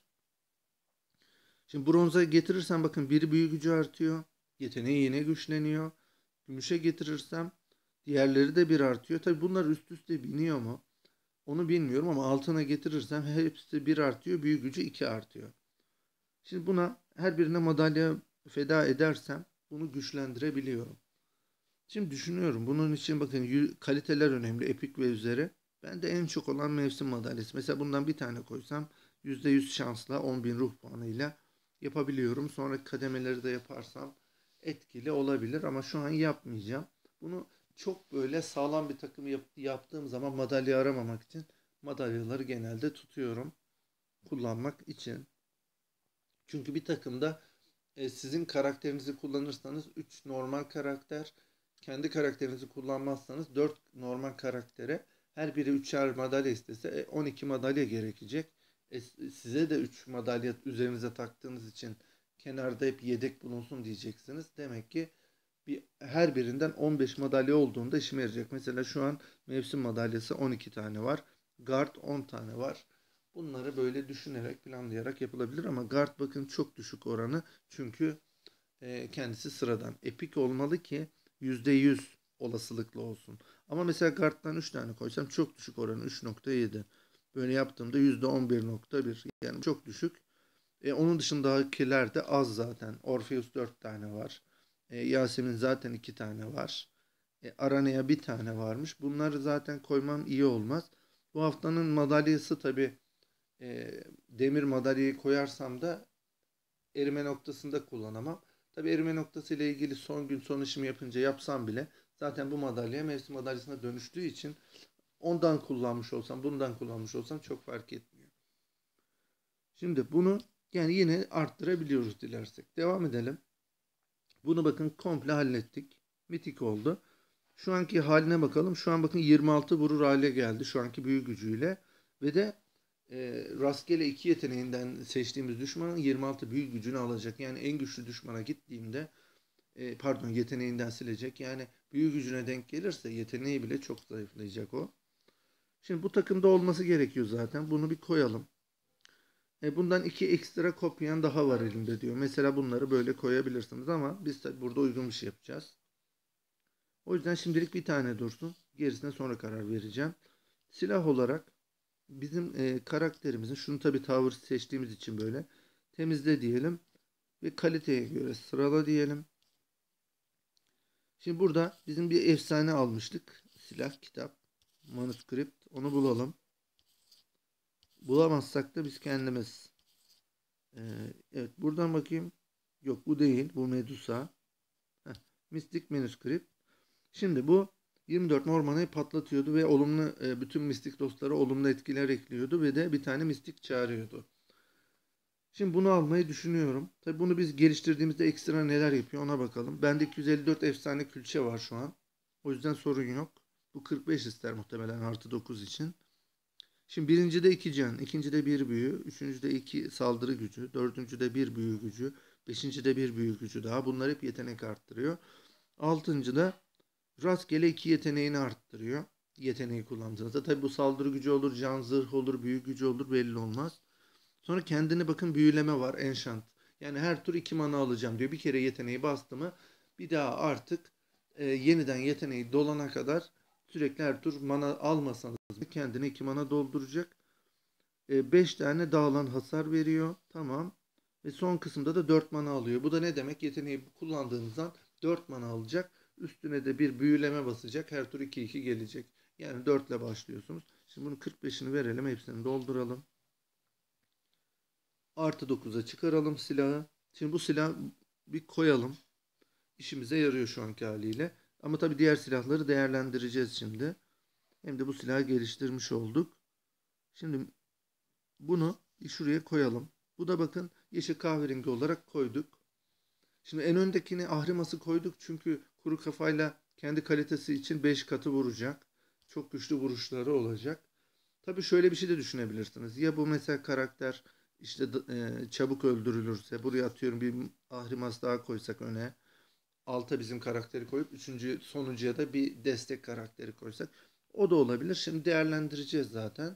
Şimdi bronza getirirsen bakın bir büyü gücü artıyor. Yeteneği yine güçleniyor. Gümüşe getirirsem diğerleri de bir artıyor. Tabi bunlar üst üste biniyor mu? Onu bilmiyorum ama altına getirirsem hepsi bir artıyor. Büyü gücü iki artıyor. Şimdi buna her birine madalya feda edersem bunu güçlendirebiliyorum. Şimdi düşünüyorum. Bunun için bakın kaliteler önemli. Epik ve üzeri. Ben de en çok olan mevsim madalyası. Mesela bundan bir tane koysam yüzde yüz şansla on bin ruh puanıyla yapabiliyorum. Sonra kademeleri de yaparsam etkili olabilir ama şu an yapmayacağım. Bunu çok böyle sağlam bir takım yap yaptığım zaman madalya aramamak için madalyaları genelde tutuyorum kullanmak için. Çünkü bir takımda e, sizin karakterinizi kullanırsanız üç normal karakter, kendi karakterinizi kullanmazsanız dört normal karaktere her biri üçer madalya istese e, on iki madalya gerekecek. E, size de üç madalya üzerinize taktığınız için kenarda hep yedek bulunsun diyeceksiniz. Demek ki bir, her birinden on beş madalya olduğunda işime yarayacak. Mesela şu an mevsim madalyası on iki tane var. Guard on tane var. Bunları böyle düşünerek, planlayarak yapılabilir ama guard bakın çok düşük oranı. Çünkü e, kendisi sıradan. Epik olmalı ki yüzde yüz olasılıklı olsun. Ama mesela Guard'dan üç tane koysam çok düşük oranı üç nokta yedi. Böyle yaptığımda yüzde on bir nokta bir. Yani çok düşük. E, onun dışındakiler de az zaten. Orpheus dört tane var. E, Yasemin zaten iki tane var. E, Aranea bir tane varmış. Bunları zaten koymam iyi olmaz. Bu haftanın madalyası tabii e, demir madalyayı koyarsam da erime noktasında kullanamam. Tabii erime noktası ile ilgili son gün son işimi yapınca yapsam bile zaten bu madalya mevsim madalyasına dönüştüğü için ondan kullanmış olsam bundan kullanmış olsam çok fark etmiyor. Şimdi bunu yani yine arttırabiliyoruz dilersek. Devam edelim. Bunu bakın komple hallettik. Mitik oldu. Şu anki haline bakalım. Şu an bakın yirmi altı vurur hale geldi. Şu anki büyü gücüyle. Ve de e, rastgele iki yeteneğinden seçtiğimiz düşmanın yirmi altı büyü gücünü alacak. Yani en güçlü düşmana gittiğimde e, pardon yeteneğinden silecek. Yani büyü gücüne denk gelirse yeteneği bile çok zayıflayacak o. Şimdi bu takımda olması gerekiyor zaten. Bunu bir koyalım. E, bundan iki ekstra kopyan daha var elimde diyor. Mesela bunları böyle koyabilirsiniz ama biz tabi burada uygun bir şey yapacağız. O yüzden şimdilik bir tane dursun. Gerisine sonra karar vereceğim. Silah olarak bizim e, karakterimizin şunu tabi tavır seçtiğimiz için böyle temizle diyelim ve kaliteye göre sırala diyelim. Şimdi burada bizim bir efsane almıştık. Silah, kitap, manuskript. Onu bulalım. Bulamazsak da biz kendimiz. Ee, evet buradan bakayım. Yok bu değil. Bu Medusa. Heh, Mistik Manuscript. Şimdi bu yirmi dört Mormana'yı patlatıyordu ve olumlu e, bütün mistik dostlara olumlu etkiler ekliyordu ve de bir tane mistik çağırıyordu. Şimdi bunu almayı düşünüyorum. Tabi bunu biz geliştirdiğimizde ekstra neler yapıyor ona bakalım. Bende iki yüz elli dört efsane külçe var şu an. O yüzden sorun yok. Bu kırk beş ister muhtemelen artı dokuz için. Şimdi birincide iki can, ikincide bir büyü, üçüncüde iki saldırı gücü, dördüncüde bir büyü gücü, beşincide bir büyü gücü daha. Bunlar hep yetenek arttırıyor. Altıncıda rastgele iki yeteneğini arttırıyor. Yeteneği kullandığınızda. Tabi bu saldırı gücü olur, can zırh olur, büyü gücü olur belli olmaz. Sonra kendini bakın büyüleme var, enchant. Yani her tur iki mana alacağım diyor. Bir kere yeteneği bastı mı bir daha artık e, yeniden yeteneği dolana kadar sürekli her tur mana almasanız kendine iki mana dolduracak. beş tane dağılan hasar veriyor. Tamam. Ve son kısımda da dört mana alıyor. Bu da ne demek? Yeteneği kullandığınızdan dört mana alacak. Üstüne de bir büyüleme basacak. Her tur iki iki gelecek. Yani dört ile başlıyorsunuz. Şimdi bunun kırk beşini verelim. Hepsini dolduralım. Artı dokuza çıkaralım silahı. Şimdi bu silahı bir koyalım. İşimize yarıyor şu anki haliyle. Ama tabii diğer silahları değerlendireceğiz şimdi. Hem de bu silahı geliştirmiş olduk. Şimdi bunu şuraya koyalım. Bu da bakın yeşil kahverengi olarak koyduk. Şimdi en öndekini ahriması koyduk çünkü kuru kafayla kendi kalitesi için beş katı vuracak. Çok güçlü vuruşları olacak. Tabii şöyle bir şey de düşünebilirsiniz. Ya bu mesela karakter işte e, çabuk öldürülürse buraya atıyorum bir ahrimas daha koysak öne. Alta bizim karakteri koyup üçüncü sonuncuya da bir destek karakteri koysak. O da olabilir. Şimdi değerlendireceğiz zaten.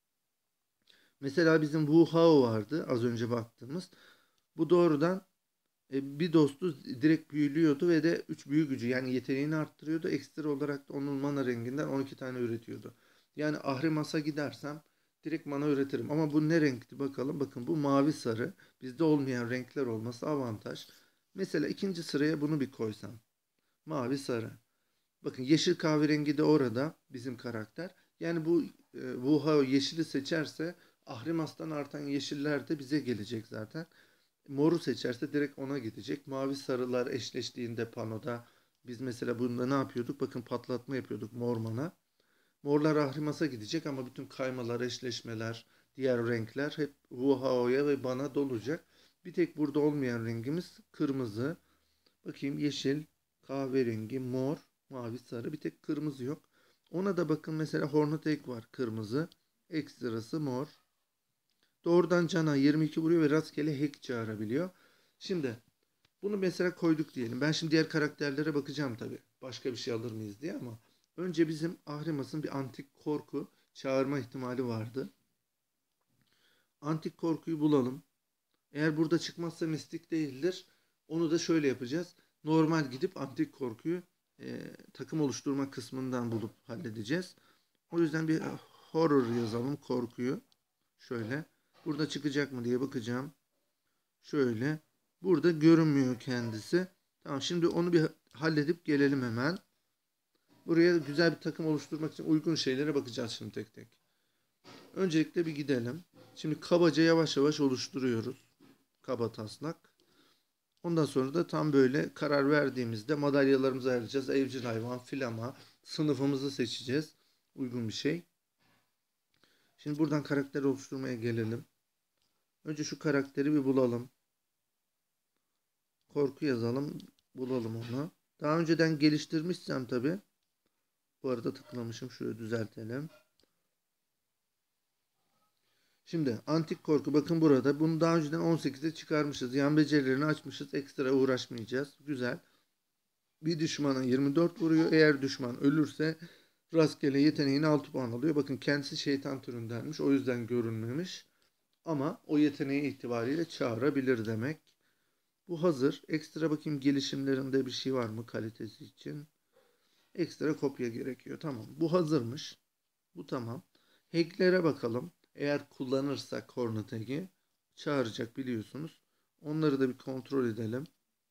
Mesela bizim Wu Hao vardı az önce baktığımız. Bu doğrudan e, bir dostu direkt büyülüyordu ve de üç büyü gücü yani yeteneğini arttırıyordu. Ekstra olarak da onun mana renginden on iki tane üretiyordu. Yani Ahrimas'a gidersem direkt mana üretirim. Ama bu ne renkti bakalım. Bakın bu mavi sarı. Bizde olmayan renkler olması avantaj. Mesela ikinci sıraya bunu bir koysam. Mavi sarı. Bakın yeşil kahverengi de orada bizim karakter. Yani bu e, Wuhao yeşili seçerse Ahrimas'tan artan yeşiller de bize gelecek zaten. Moru seçerse direkt ona gidecek. Mavi sarılar eşleştiğinde panoda biz mesela bunda ne yapıyorduk? Bakın patlatma yapıyorduk mor mana. Morlar Ahrimas'a gidecek ama bütün kaymalar, eşleşmeler, diğer renkler hep Wuhao'ya ve bana dolacak. Bir tek burada olmayan rengimiz kırmızı. Bakayım yeşil, kahverengi, mor, mavi, sarı. Bir tek kırmızı yok. Ona da bakın mesela Hornet Egg var kırmızı. Ekstrası mor. Doğrudan cana yirmi iki vuruyor ve rastgele hack çağırabiliyor. Şimdi bunu mesela koyduk diyelim. Ben şimdi diğer karakterlere bakacağım tabii. Başka bir şey alır mıyız diye ama önce bizim Ahrimas'ın bir antik korku çağırma ihtimali vardı. Antik korkuyu bulalım. Eğer burada çıkmazsa mistik değildir. Onu da şöyle yapacağız. Normal gidip antik korkuyu e, takım oluşturma kısmından bulup halledeceğiz. O yüzden bir horror yazalım, korkuyu. Şöyle. Burada çıkacak mı diye bakacağım. Şöyle. Burada görünmüyor kendisi. Tamam, şimdi onu bir halledip gelelim hemen. Buraya güzel bir takım oluşturmak için uygun şeylere bakacağız şimdi tek tek. Öncelikle bir gidelim. Şimdi kabaca yavaş yavaş oluşturuyoruz. Kaba taslak. Ondan sonra da tam böyle karar verdiğimizde madalyalarımızı ayıracağız. Evcil hayvan, filama, sınıfımızı seçeceğiz. Uygun bir şey. Şimdi buradan karakter oluşturmaya gelelim. Önce şu karakteri bir bulalım. Korku yazalım. Bulalım onu. Daha önceden geliştirmişsem tabi. Bu arada tıklamışım. Şöyle düzeltelim. Şimdi antik korku, bakın burada. Bunu daha önceden on sekize çıkarmışız. Yan becerilerini açmışız. Ekstra uğraşmayacağız. Güzel. Bir düşmana yirmi dört vuruyor. Eğer düşman ölürse rastgele yeteneğini altı puan alıyor. Bakın kendisi şeytan türündenmiş. O yüzden görünmemiş. Ama o yeteneği itibariyle çağırabilir demek. Bu hazır. Ekstra bakayım gelişimlerinde bir şey var mı kalitesi için. Ekstra kopya gerekiyor. Tamam. Bu hazırmış. Bu tamam. Hacklere bakalım. Eğer kullanırsak Hornet Hack'i çağıracak biliyorsunuz. Onları da bir kontrol edelim.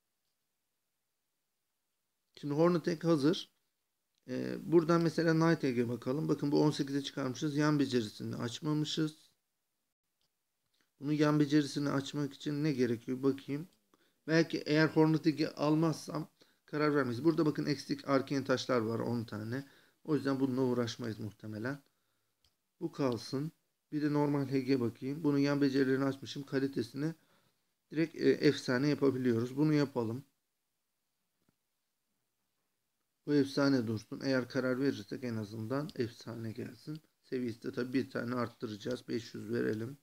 Şimdi Hornet Hack hazır. Ee, buradan mesela Night Hack'e bakalım. Bakın bu on sekize çıkarmışız. Yan becerisini açmamışız. Bunu yan becerisini açmak için ne gerekiyor? Bakayım. Belki eğer Hornet Hack'i almazsam karar vermeyiz. Burada bakın eksik arcane taşlar var on tane. O yüzden bununla uğraşmayız muhtemelen. Bu kalsın. Bir de normal H G bakayım. Bunun yan becerilerini açmışım. Kalitesini direkt e, efsane yapabiliyoruz. Bunu yapalım. Bu efsane dursun. Eğer karar verirsek en azından efsane gelsin. Seviyesi de tabii bir tane arttıracağız. beş yüz verelim.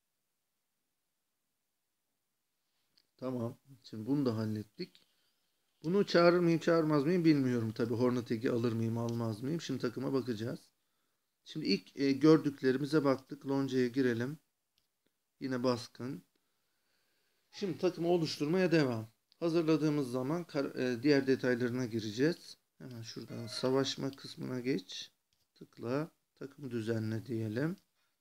Tamam. Şimdi bunu da hallettik. Bunu çağırır mıyım çağırmaz mıyım bilmiyorum. Tabii Hornet Hack'i alır mıyım almaz mıyım. Şimdi takıma bakacağız. Şimdi ilk e, gördüklerimize baktık. Lonca'ya girelim. Yine baskın. Şimdi takımı oluşturmaya devam. Hazırladığımız zaman e, diğer detaylarına gireceğiz. Hemen şuradan savaşma kısmına geç. Tıkla. Takım düzenle diyelim.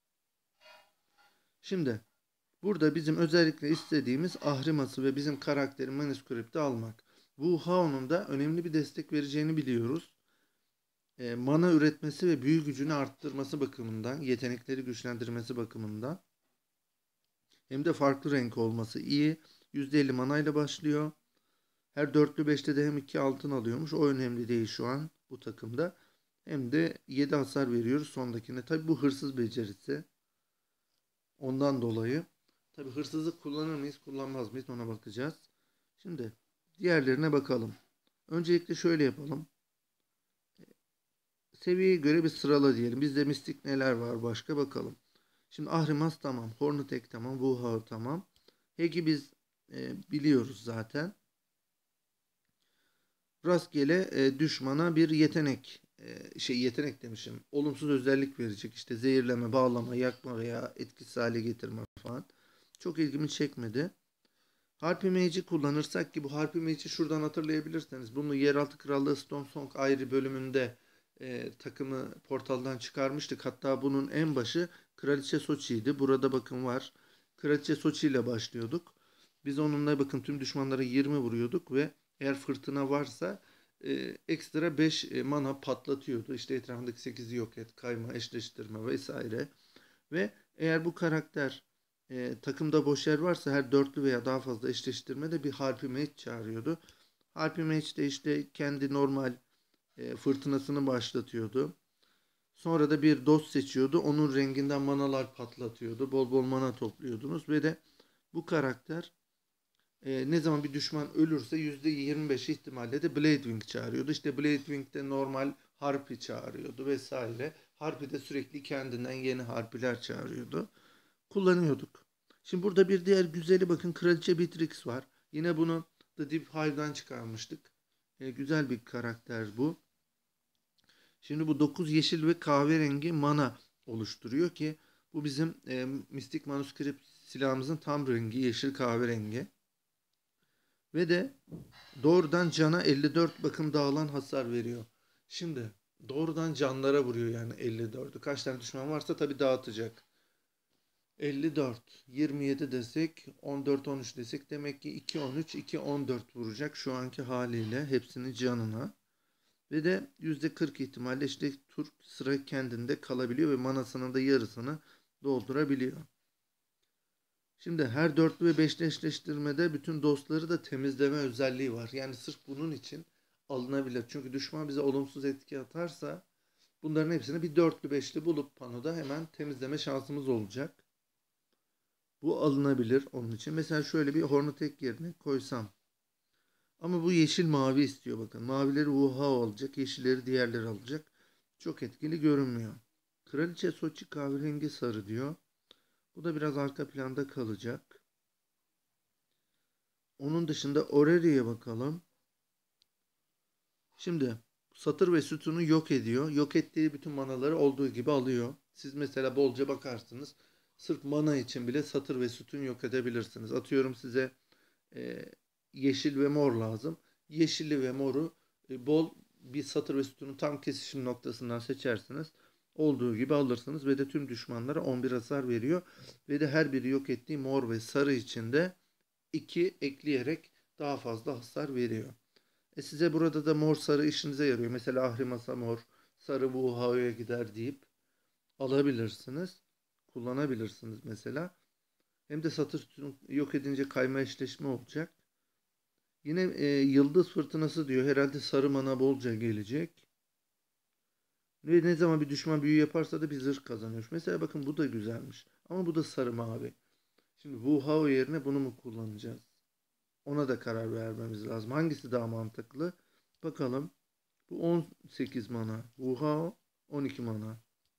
Şimdi burada bizim özellikle istediğimiz Ahrimas'ı ve bizim karakterin manuskripti almak. Bu Hao'nun da önemli bir destek vereceğini biliyoruz. E, mana üretmesi ve büyü gücünü arttırması bakımından, yetenekleri güçlendirmesi bakımından. Hem de farklı renk olması iyi. yüzde elli manayla başlıyor. Her dörtlü beşte de hem iki altın alıyormuş. O önemli değil şu an bu takımda. Hem de yedi hasar veriyoruz sondakine. Tabi bu hırsız becerisi. Ondan dolayı. Tabi hırsızlık kullanır mıyız kullanmaz mıyız ona bakacağız. Şimdi diğerlerine bakalım. Öncelikle şöyle yapalım. Seviyeye göre bir sırala diyelim. Bizde mistik neler var başka bakalım. Şimdi Ahrimas tamam. Hornet Hack tamam. Wuhao tamam. Hack'i biz e, biliyoruz zaten. Rastgele e, düşmana bir yetenek e, şey yetenek demişim. Olumsuz özellik verecek. İşte zehirleme, bağlama, yakma veya etkisiz hale getirme falan. Çok ilgimi çekmedi. Harpy Mage'i kullanırsak ki bu Harpy Mage'i şuradan hatırlayabilirseniz bunu Yeraltı Krallığı Stone Song ayrı bölümünde e, takımı portaldan çıkarmıştık. Hatta bunun en başı Kraliçe Sochi'ydi. Burada bakın var. Kraliçe Sochi ile başlıyorduk. Biz onunla bakın tüm düşmanlara yirmi vuruyorduk ve eğer fırtına varsa e, ekstra beş e, mana patlatıyordu. İşte etrafındaki sekizi yok et, kayma, eşleştirme vesaire. Ve eğer bu karakter e, takımda boş yer varsa her dörtlü veya daha fazla eşleştirmede bir Harpy Mage çağırıyordu. Harpy Mage de işte kendi normal e, fırtınasını başlatıyordu. Sonra da bir dost seçiyordu. Onun renginden manalar patlatıyordu. Bol bol mana topluyordunuz ve de bu karakter e, ne zaman bir düşman ölürse yüzde yirmi beş ihtimalle de Bladewing çağırıyordu. İşte Bladewing'de normal Harpy çağırıyordu vesaire. Harpy de sürekli kendinden yeni harpiler çağırıyordu. Kullanıyorduk. Şimdi burada bir diğer güzeli bakın Kraliçe Beatrix var. Yine bunu The Deep Hive'dan çıkarmıştık. E, güzel bir karakter bu. Şimdi bu dokuz yeşil ve kahverengi mana oluşturuyor ki bu bizim e, mistik manuskript silahımızın tam rengi yeşil kahverengi. Ve de doğrudan cana elli dört bakın dağılan hasar veriyor. Şimdi doğrudan canlara vuruyor yani elli dördü. Kaç tane düşman varsa tabii dağıtacak. elli dört, yirmi yedi desek, on dört, on üç desek demek ki iki on üç, iki on dört vuracak şu anki haliyle hepsini canına. Ve de yüzde kırk ihtimalle işte tur sıra kendinde kalabiliyor ve manasının da yarısını doldurabiliyor. Şimdi her dörtlü ve beşli eşleştirmede bütün dostları da temizleme özelliği var. Yani sırf bunun için alınabilir. Çünkü düşman bize olumsuz etki atarsa bunların hepsini bir dörtlü beşli bulup panoda hemen temizleme şansımız olacak. Bu alınabilir onun için. Mesela şöyle bir Hornetek yerine koysam. Ama bu yeşil mavi istiyor bakın. Mavileri Wuha alacak, yeşilleri diğerleri alacak. Çok etkili görünmüyor. Kraliçe Soçi kahverengi sarı diyor. Bu da biraz arka planda kalacak. Onun dışında Oreri'ye bakalım. Şimdi satır ve sütunu yok ediyor. Yok ettiği bütün manaları olduğu gibi alıyor. Siz mesela bolca bakarsınız. Sırf mana için bile satır ve sütun yok edebilirsiniz. Atıyorum size e, yeşil ve mor lazım. Yeşili ve moru e, bol bir satır ve sütunun tam kesişim noktasından seçersiniz. Olduğu gibi alırsınız ve de tüm düşmanlara on bir hasar veriyor. Ve de her biri yok ettiği mor ve sarı için de iki ekleyerek daha fazla hasar veriyor. E size burada da mor sarı işinize yarıyor. Mesela Ahrimasa mor, sarı Wuhao'ya gider deyip alabilirsiniz. Kullanabilirsiniz mesela. Hem de satır sütunu yok edince kayma eşleşme olacak. Yine e, yıldız fırtınası diyor. Herhalde sarı mana bolca gelecek. Ve ne zaman bir düşman büyü yaparsa da bir zırh kazanıyor. Mesela bakın bu da güzelmiş. Ama bu da sarı mavi. Şimdi Wuhao yerine bunu mu kullanacağız? Ona da karar vermemiz lazım. Hangisi daha mantıklı? Bakalım. Bu on sekiz mana. Wuhao on iki mana.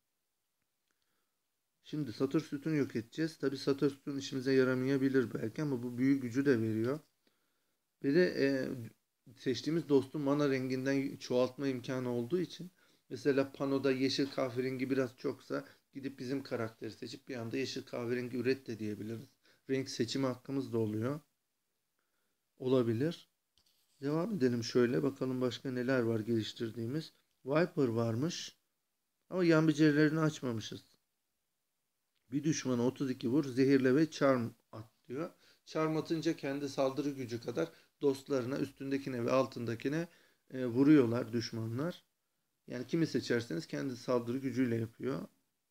Şimdi satır sütunu yok edeceğiz. Tabi satır sütun işimize yaramayabilir belki ama bu büyü gücü de veriyor. Ve de e, seçtiğimiz dostun mana renginden çoğaltma imkanı olduğu için mesela panoda yeşil kahverengi biraz çoksa gidip bizim karakteri seçip bir anda yeşil kahverengi üret de diyebiliriz. Renk seçimi hakkımız da oluyor. Olabilir. Devam edelim şöyle. Bakalım başka neler var geliştirdiğimiz. Viper varmış. Ama yan becerilerini açmamışız. Bir düşmana otuz iki vur, zehirle ve charm at diyor. Charm atınca kendi saldırı gücü kadar dostlarına, üstündekine ve altındakine e, vuruyorlar düşmanlar. Yani kimi seçerseniz kendi saldırı gücüyle yapıyor.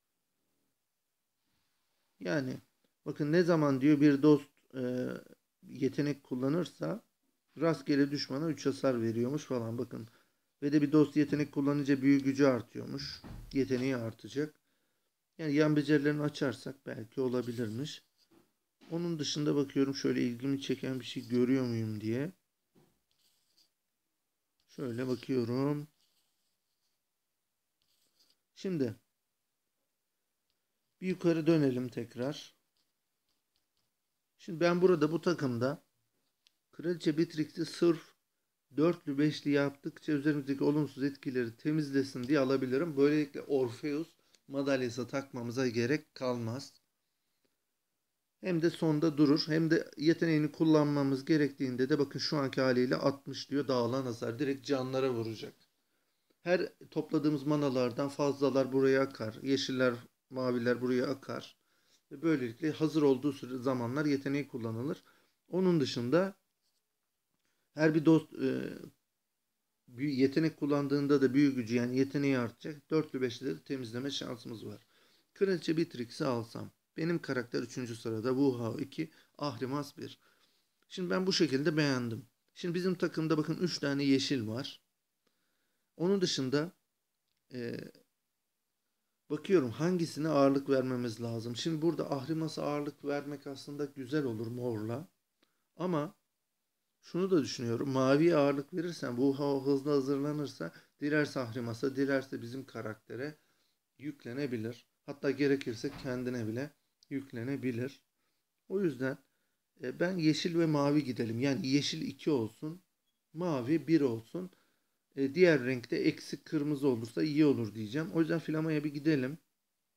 Yani bakın ne zaman diyor bir dost e, yetenek kullanırsa rastgele düşmana üç hasar veriyormuş falan bakın. Ve de bir dost yetenek kullanınca büyü gücü artıyormuş. Yeteneği artacak. Yani yan becerilerini açarsak belki olabilirmiş. Onun dışında bakıyorum şöyle ilgimi çeken bir şey görüyor muyum diye. Şöyle bakıyorum. Şimdi bir yukarı dönelim tekrar. Şimdi ben burada bu takımda Kraliçe Beatrix'i sırf dörtlü beşli yaptıkça üzerimizdeki olumsuz etkileri temizlesin diye alabilirim. Böylelikle Orpheus madalyası takmamıza gerek kalmaz. Hem de sonda durur. Hem de yeteneğini kullanmamız gerektiğinde de bakın şu anki haliyle altmış diyor dağılan hasar. Direkt canlara vuracak. Her topladığımız manalardan fazlalar buraya akar. Yeşiller, maviler buraya akar. Ve böylelikle hazır olduğu süre zamanlar yeteneği kullanılır. Onun dışında her bir dost e, yetenek kullandığında da büyü gücü yani yeteneği artacak. Dörtlü beşli temizleme şansımız var. Kraliçe Beatrix'i alsam. Benim karakter üçüncü sırada. Wuhao iki, Ahrimas bir. Şimdi ben bu şekilde beğendim. Şimdi bizim takımda bakın üç tane yeşil var. Onun dışında e, bakıyorum hangisine ağırlık vermemiz lazım. Şimdi burada Ahrimas'a ağırlık vermek aslında güzel olur morla. Ama şunu da düşünüyorum. Maviye ağırlık verirsen bu hava hızlı hazırlanırsa dilerse Ahrimas'a dilerse bizim karaktere yüklenebilir. Hatta gerekirse kendine bile yüklenebilir. O yüzden e, ben yeşil ve mavi gidelim. Yani yeşil iki olsun. Mavi bir olsun. E, diğer renkte eksik kırmızı olursa iyi olur diyeceğim. O yüzden Flama'ya bir gidelim.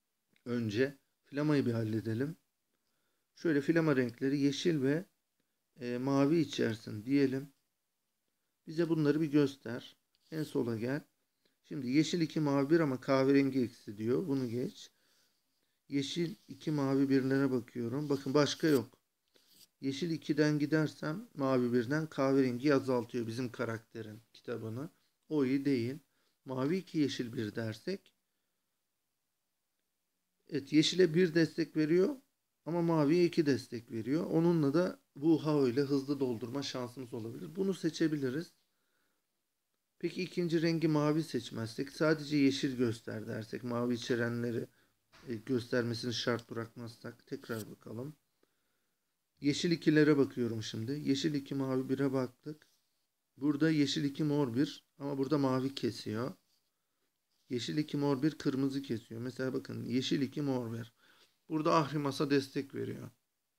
Önce Flama'yı bir halledelim. Şöyle Flama renkleri yeşil ve e, mavi içersin diyelim. Bize bunları bir göster. En sola gel. Şimdi yeşil iki mavi bir ama kahverengi eksi diyor. Bunu geç. Yeşil iki mavi birlere bakıyorum. Bakın başka yok. Yeşil ikiden gidersem mavi birden kahverengi azaltıyor bizim karakterin kitabını. O iyi değil. Mavi iki yeşil bir dersek. Evet, yeşile bir destek veriyor ama maviye iki destek veriyor. Onunla da bu hao ile hızlı doldurma şansımız olabilir. Bunu seçebiliriz. Peki ikinci rengi mavi seçmezsek, sadece yeşil göster dersek, mavi içerenleri e, göstermesini şart bırakmazsak, tekrar bakalım. Yeşil ikilere bakıyorum şimdi. Yeşil iki mavi bire baktık. Burada yeşil iki mor bir ama burada mavi kesiyor. Yeşil iki mor bir kırmızı kesiyor. Mesela bakın yeşil iki mor bir. Burada Ahrimas'a destek veriyor.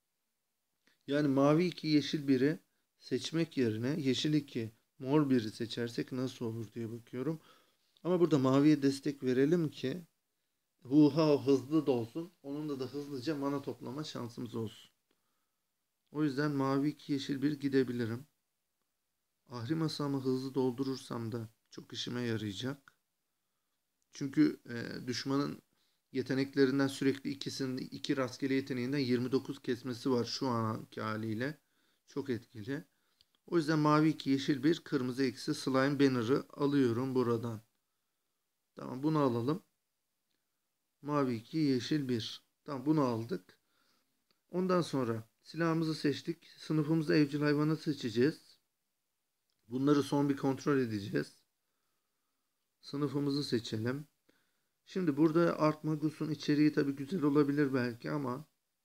Yani mavi iki yeşil biri seçmek yerine yeşil iki mor biri seçersek nasıl olur diye bakıyorum. Ama burada maviye destek verelim ki Huha hızlı da olsun. Onunla da hızlıca mana toplama şansımız olsun. O yüzden mavi iki yeşil bir gidebilirim. Ahrimas'ımı hızlı doldurursam da çok işime yarayacak. Çünkü e, düşmanın yeteneklerinden sürekli ikisinin iki rastgele yeteneğinden yirmi dokuz kesmesi var şu anki haliyle. Çok etkili. O yüzden mavi iki yeşil bir kırmızı eksi slime banner'ı alıyorum buradan. Tamam, bunu alalım. Mavi iki yeşil bir. Tamam, bunu aldık. Ondan sonra silahımızı seçtik. Sınıfımızda evcil hayvanı seçeceğiz. Bunları son bir kontrol edeceğiz. Sınıfımızı seçelim. Şimdi burada Artmagus'un içeriği tabii güzel olabilir belki ama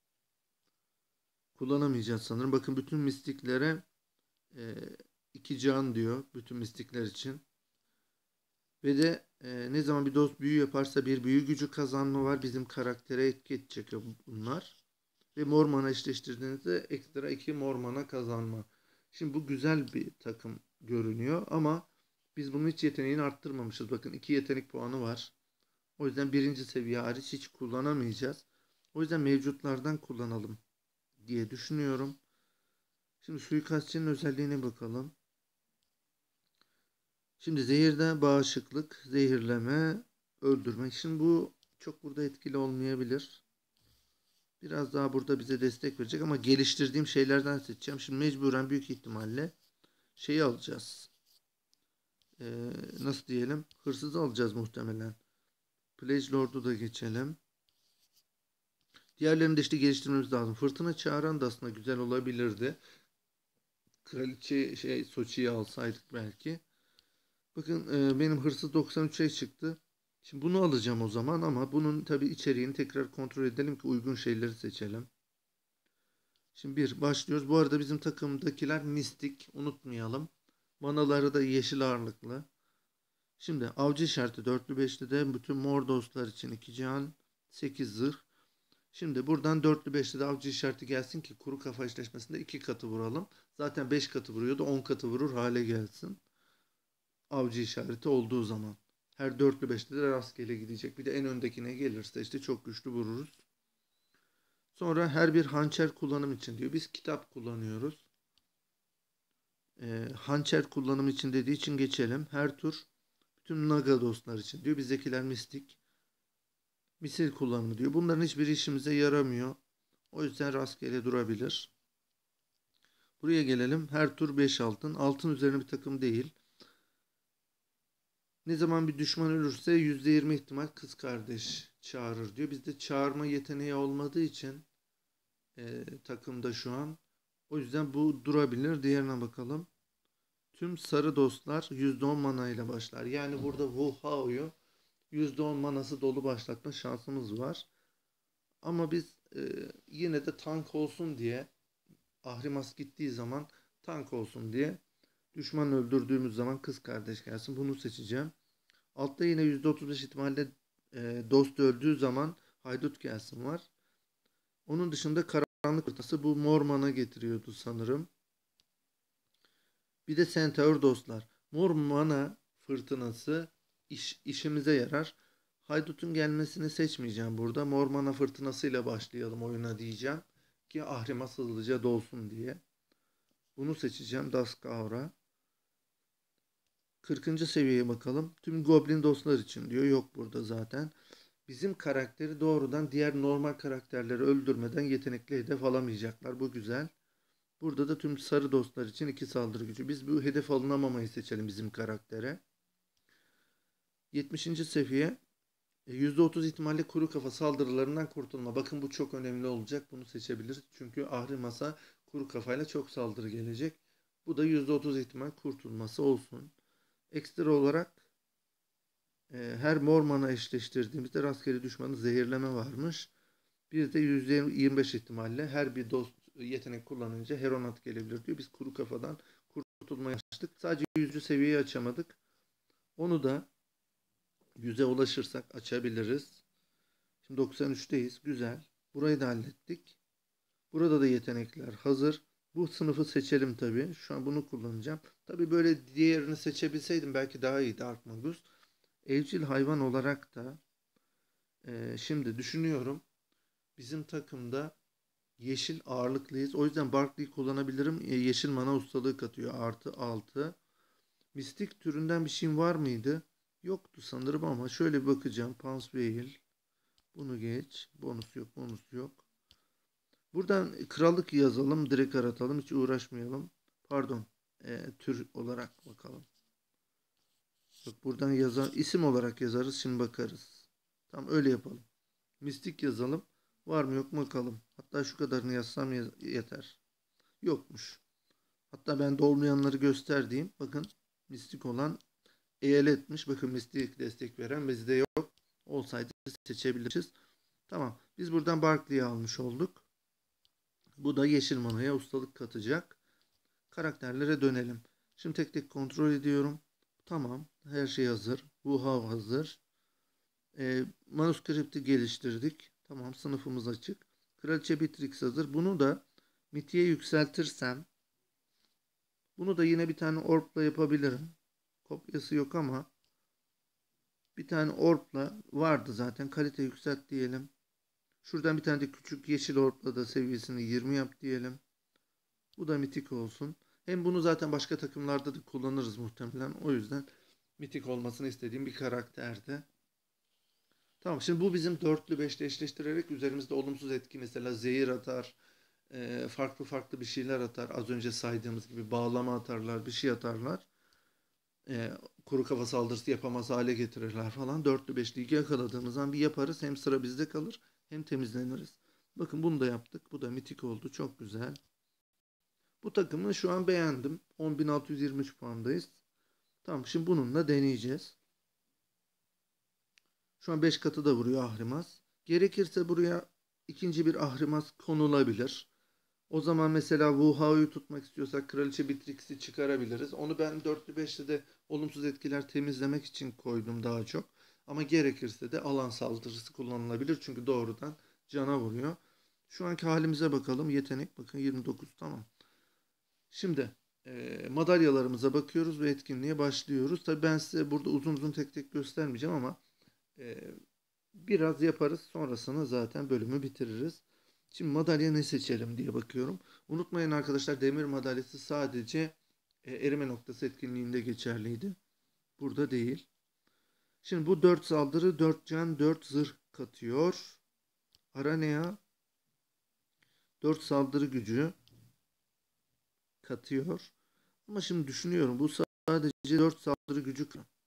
kullanamayacağız sanırım. Bakın bütün mistiklere e, iki can diyor. Bütün mistikler için. Ve de e, ne zaman bir dost büyü yaparsa bir büyü gücü kazanma var. Bizim karaktere etki edecek bunlar. Ve mor mana eşleştirdiğinizde ekstra iki mor mana kazanma. Şimdi bu güzel bir takım görünüyor ama biz bunun hiç yeteneğini arttırmamışız. Bakın iki yetenek puanı var. O yüzden birinci seviye hariç hiç kullanamayacağız. O yüzden mevcutlardan kullanalım diye düşünüyorum. Şimdi suikastçının özelliğine bakalım. Şimdi zehirden bağışıklık, zehirleme, öldürmek. Şimdi bu çok burada etkili olmayabilir. Biraz daha burada bize destek verecek ama geliştirdiğim şeylerden seçeceğim. Şimdi mecburen büyük ihtimalle şeyi alacağız. Ee, nasıl diyelim? Hırsızı alacağız muhtemelen. Pledge Lord'u da geçelim. Diğerlerini de işte geliştirmemiz lazım. Fırtına çağıran da aslında güzel olabilirdi. Kraliçe şey Sochi'yi alsaydık belki. Bakın e, benim hırsız doksan üçe çıktı. Şimdi bunu alacağım o zaman ama bunun tabi içeriğini tekrar kontrol edelim ki uygun şeyleri seçelim. Şimdi bir başlıyoruz. Bu arada bizim takımdakiler mistik. Unutmayalım. Manaları da yeşil ağırlıklı. Şimdi avcı işareti dörtlü beşli de bütün mor dostlar için iki can, sekiz zırh. Şimdi buradan dörtlü beşli de avcı işareti gelsin ki kuru kafa eşleşmesinde iki katı vuralım. Zaten beş katı vuruyordu, on katı vurur hale gelsin. Avcı işareti olduğu zaman. Her dörtlü beşli de rastgele gidecek. Bir de en öndekine gelirse işte çok güçlü vururuz. Sonra her bir hançer kullanım için diyor. Biz kitap kullanıyoruz. Ee, hançer kullanım için dediği için geçelim. Her tur bütün naga dostlar için diyor. Bizdekiler mistik. Misil kullanımı diyor. Bunların hiçbir işimize yaramıyor. O yüzden rastgele durabilir. Buraya gelelim. Her tur beş altın. Altın üzerine bir takım değil. Ne zaman bir düşman ölürse yüzde yirmi ihtimal kız kardeş çağırır diyor. Bizde çağırma yeteneği olmadığı için e, takımda şu an. O yüzden bu durabilir. Diğerine bakalım. Tüm sarı dostlar yüzde on mana ile başlar. Yani burada Wu Hao'yu yüzde on manası dolu başlatma şansımız var. Ama biz e, yine de tank olsun diye Ahrimas gittiği zaman tank olsun diye düşman öldürdüğümüz zaman kız kardeş gelsin. Bunu seçeceğim. Altta yine yüzde otuz beş ihtimalle e, dost öldüğü zaman haydut gelsin var. Onun dışında karanlık fırtınası bu mor mana getiriyordu sanırım. Bir de Centaur dostlar. Mor mana fırtınası iş, işimize yarar. Haydut'un gelmesini seçmeyeceğim burada. Mor mana fırtınasıyla başlayalım oyuna diyeceğim. Ki Ahrimas hızlıca dolsun diye. Bunu seçeceğim. Dusk Aura. kırkıncı seviyeye bakalım. Tüm Goblin dostlar için diyor. Yok burada zaten. Bizim karakteri doğrudan diğer normal karakterleri öldürmeden yetenekli hedef alamayacaklar. Bu güzel. Burada da tüm sarı dostlar için iki saldırı gücü. Biz bu hedef alınamamayı seçelim bizim karaktere. yetmişinci seviye. yüzde otuz ihtimalle kuru kafa saldırılarından kurtulma. Bakın bu çok önemli olacak. Bunu seçebiliriz. Çünkü Ahrimasa kuru kafayla çok saldırı gelecek. Bu da yüzde otuz ihtimal kurtulması olsun. Ekstra olarak e, her mor mana eşleştirdiğimizde rastgele düşmanı zehirleme varmış. Bir de yüzde yirmi beş ihtimalle her bir dost yetenek kullanınca Heronat gelebilir diyor. Biz kuru kafadan kurtulmaya çalıştık. Sadece yüzüncü seviyeyi açamadık. Onu da yüze ulaşırsak açabiliriz. Şimdi doksan üçteyiz. Güzel. Burayı da hallettik. Burada da yetenekler hazır. Bu sınıfı seçelim tabii. Şu an bunu kullanacağım. Tabii böyle diğerini seçebilseydim belki daha iyiydi Ark Magus. Evcil hayvan olarak da e, şimdi düşünüyorum. Bizim takımda yeşil ağırlıklıyız. O yüzden Barkley'i kullanabilirim. E, yeşil mana ustalığı katıyor. Artı altı. Mistik türünden bir şeyim var mıydı? Yoktu sanırım ama şöyle bir bakacağım. Pansveil. Bunu geç. Bonus yok. Bonus yok. Buradan krallık yazalım. Direkt aratalım. Hiç uğraşmayalım. Pardon. E, tür olarak bakalım. Yok, buradan yazar. İsim olarak yazarız. Şimdi bakarız. Tamam öyle yapalım. Mistik yazalım. Var mı yok mu bakalım. Hatta şu kadarını yazsam yeter. Yokmuş. Hatta ben de olmayanları göster diyeyim. Bakın mistik olan eyaletmiş. Bakın mistik destek veren bizde yok. Olsaydı seçebiliriz. Tamam. Biz buradan Barkley'i almış olduk. Bu da yeşil manaya ustalık katacak. Karakterlere dönelim. Şimdi tek tek kontrol ediyorum. Tamam. Her şey hazır. Wuhav hazır. E, manuskripti geliştirdik. Tamam. Sınıfımız açık. Kraliçe Beatrix hazır. Bunu da Mithi'ye yükseltirsem bunu da yine bir tane orpla yapabilirim. Kopyası yok ama bir tane orpla vardı zaten. Kalite yükselt diyelim. Şuradan bir tane de küçük yeşil orpla da seviyesini yirmi yap diyelim. Bu da mitik olsun. Hem bunu zaten başka takımlarda da kullanırız muhtemelen. O yüzden mitik olmasını istediğim bir karakterdi. Tamam, şimdi bu bizim dörtlü beşli eşleştirerek üzerimizde olumsuz etki, mesela zehir atar, e, farklı farklı bir şeyler atar. Az önce saydığımız gibi bağlama atarlar, bir şey atarlar. E, kuru kafa saldırısı yapamaz hale getirirler falan. Dörtlü beşli yakaladığımız an bir yaparız. Hem sıra bizde kalır hem temizleniriz. Bakın bunu da yaptık. Bu da mitik oldu. Çok güzel. Bu takımı şu an beğendim. on bin altı yüz yirmi üç puandayız. Tamam, şimdi bununla deneyeceğiz. Şu an beş katı da vuruyor Ahrimas. Gerekirse buraya ikinci bir Ahrimas konulabilir. O zaman mesela Wuhao'yu tutmak istiyorsak Kraliçe Beatrix'i çıkarabiliriz. Onu ben dörtlü beşli de olumsuz etkiler temizlemek için koydum daha çok. Ama gerekirse de alan saldırısı kullanılabilir. Çünkü doğrudan cana vuruyor. Şu anki halimize bakalım. Yetenek bakın yirmi dokuz, tamam. Şimdi e, madalyalarımıza bakıyoruz ve etkinliğe başlıyoruz. Tabii ben size burada uzun uzun tek tek göstermeyeceğim ama e, biraz yaparız. Sonrasında zaten bölümü bitiririz. Şimdi madalya ne seçelim diye bakıyorum. Unutmayın arkadaşlar, demir madalyası sadece e, erime noktası etkinliğinde geçerliydi. Burada değil. Şimdi bu dört saldırı, dört can, dört zırh katıyor. Aranea dört saldırı gücü katıyor. Ama şimdi düşünüyorum, bu sadece dört saldırı gücü.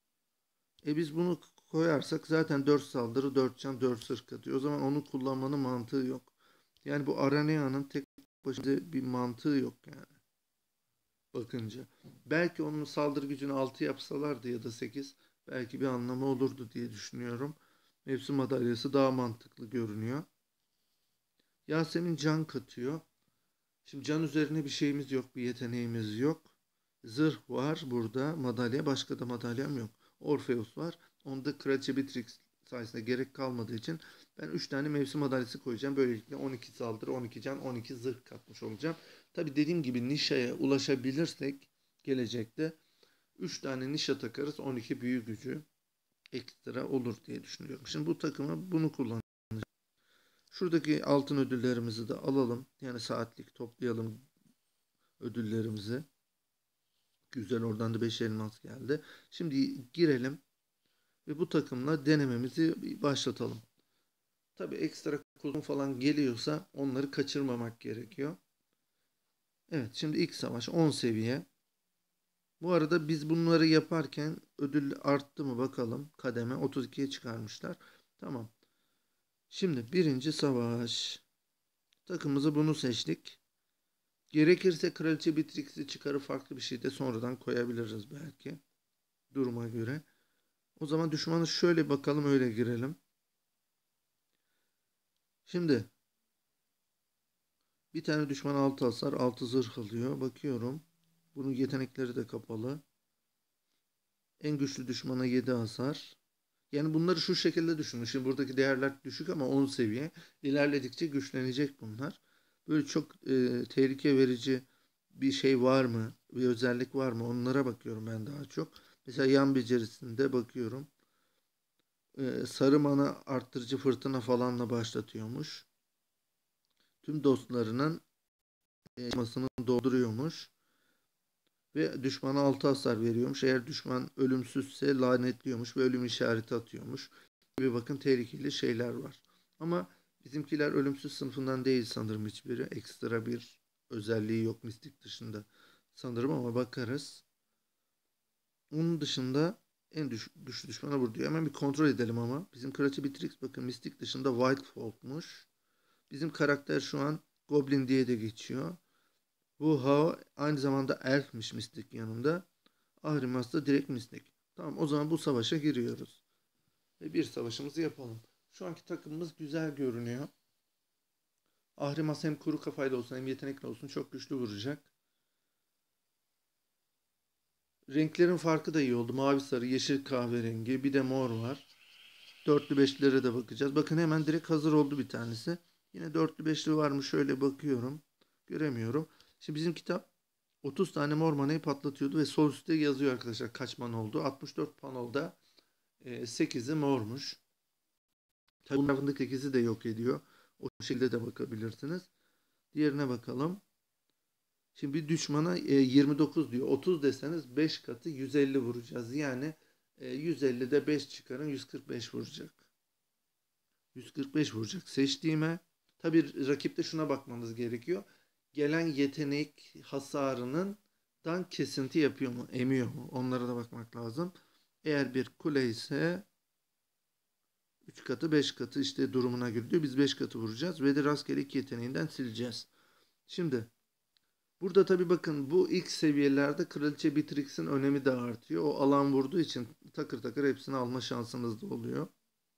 E biz bunu koyarsak zaten dört saldırı, dört can, dört zırh katıyor. O zaman onu kullanmanın mantığı yok. Yani bu Aranea'nın tek başına bir mantığı yok yani. Bakınca. Belki onun saldırı gücünü altı yapsalardı ya da sekiz, belki bir anlamı olurdu diye düşünüyorum. Mevsim madalyası daha mantıklı görünüyor. Yasemin can katıyor. Şimdi can üzerine bir şeyimiz yok, bir yeteneğimiz yok. Zırh var burada, madalya, başka da madalyam yok. Orpheus var. Onda Kraliçe Beatrix sayesinde gerek kalmadığı için ben üç tane mevsim madalyası koyacağım. Böylelikle on iki saldırı, on iki can, on iki zırh katmış olacağım. Tabi dediğim gibi Nisha'ya ulaşabilirsek gelecekte üç tane Nisha takarız. on iki büyü gücü ekstra olur diye düşünüyorum. Şimdi bu takıma bunu kullanacağım. Şuradaki altın ödüllerimizi de alalım. Yani saatlik toplayalım. ödüllerimizi. Güzel, oradan da beş elmas geldi. Şimdi girelim ve bu takımla denememizi başlatalım. Tabi ekstra kuzgun falan geliyorsa onları kaçırmamak gerekiyor. Evet, şimdi ilk savaş on seviye. Bu arada biz bunları yaparken ödül arttı mı bakalım. Kademe otuz ikiye çıkarmışlar. Tamam. Şimdi birinci savaş. Takımımızı bunu seçtik. Gerekirse Kraliçe Beatrix'i çıkarıp farklı bir şey de sonradan koyabiliriz belki. Duruma göre. O zaman düşmanı şöyle bakalım, öyle girelim. Şimdi bir tane düşman altı hasar, altı zırh alıyor. Bakıyorum. Bunun yetenekleri de kapalı. En güçlü düşmana yedi hasar. Yani bunları şu şekilde düşünün. Şimdi buradaki değerler düşük ama on seviye. İlerledikçe güçlenecek bunlar. Böyle çok e, tehlike verici bir şey var mı? Bir özellik var mı? Onlara bakıyorum ben daha çok. Mesela yan becerisinde bakıyorum. E, sarı mana arttırıcı fırtına falanla başlatıyormuş. Tüm dostlarının e, masını dolduruyormuş. Ve düşmana altı hasar veriyormuş. Eğer düşman ölümsüzse lanetliyormuş ve ölüm işareti atıyormuş. Bir bakın, tehlikeli şeyler var. Ama bizimkiler ölümsüz sınıfından değil sanırım hiçbiri. Ekstra bir özelliği yok mistik dışında sanırım, ama bakarız. Onun dışında en düş güçlü düşmana vur diyor. Hemen bir kontrol edelim ama. Bizim Kraliçe Beatrix bakın mistik dışında White Folk'muş. Bizim karakter şu an Goblin diye de geçiyor. Bu Hao aynı zamanda elfmiş mistik yanında. Ahrimas da direkt mistik. Tamam, o zaman bu savaşa giriyoruz. Ve bir savaşımızı yapalım. Şu anki takımımız güzel görünüyor. Ahrimas hem kuru kafayla olsun hem yetenekli olsun çok güçlü vuracak. Renklerin farkı da iyi oldu. Mavi, sarı, yeşil, kahverengi. Bir de mor var. Dörtlü beşlilere de bakacağız. Bakın hemen direkt hazır oldu bir tanesi. Yine dörtlü beşli var mı? Şöyle bakıyorum. Göremiyorum. Şimdi bizim kitap otuz tane mor manayı patlatıyordu ve sol üstte yazıyor arkadaşlar kaç mana oldu. altmış dört panolda e, sekizi mormuş. Tabi bunların sekizi de yok ediyor. O şekilde de bakabilirsiniz. Diğerine bakalım. Şimdi bir düşmana e, yirmi dokuz diyor. otuz deseniz beş katı yüz elli vuracağız. Yani e, yüz ellide beş çıkarın, yüz kırk beş vuracak. yüz kırk beş vuracak. Seçtiğime tabi rakipte şuna bakmanız gerekiyor. Gelen yetenek hasarının dan kesinti yapıyor mu? Emiyor mu? Onlara da bakmak lazım. Eğer bir kule ise üç katı beş katı işte durumuna göre diyor. Biz beş katı vuracağız ve de rastgele iki yeteneğinden sileceğiz. Şimdi burada tabi bakın bu ilk seviyelerde Kraliçe Beatrix'in önemi de artıyor. O alan vurduğu için takır takır hepsini alma şansınız da oluyor.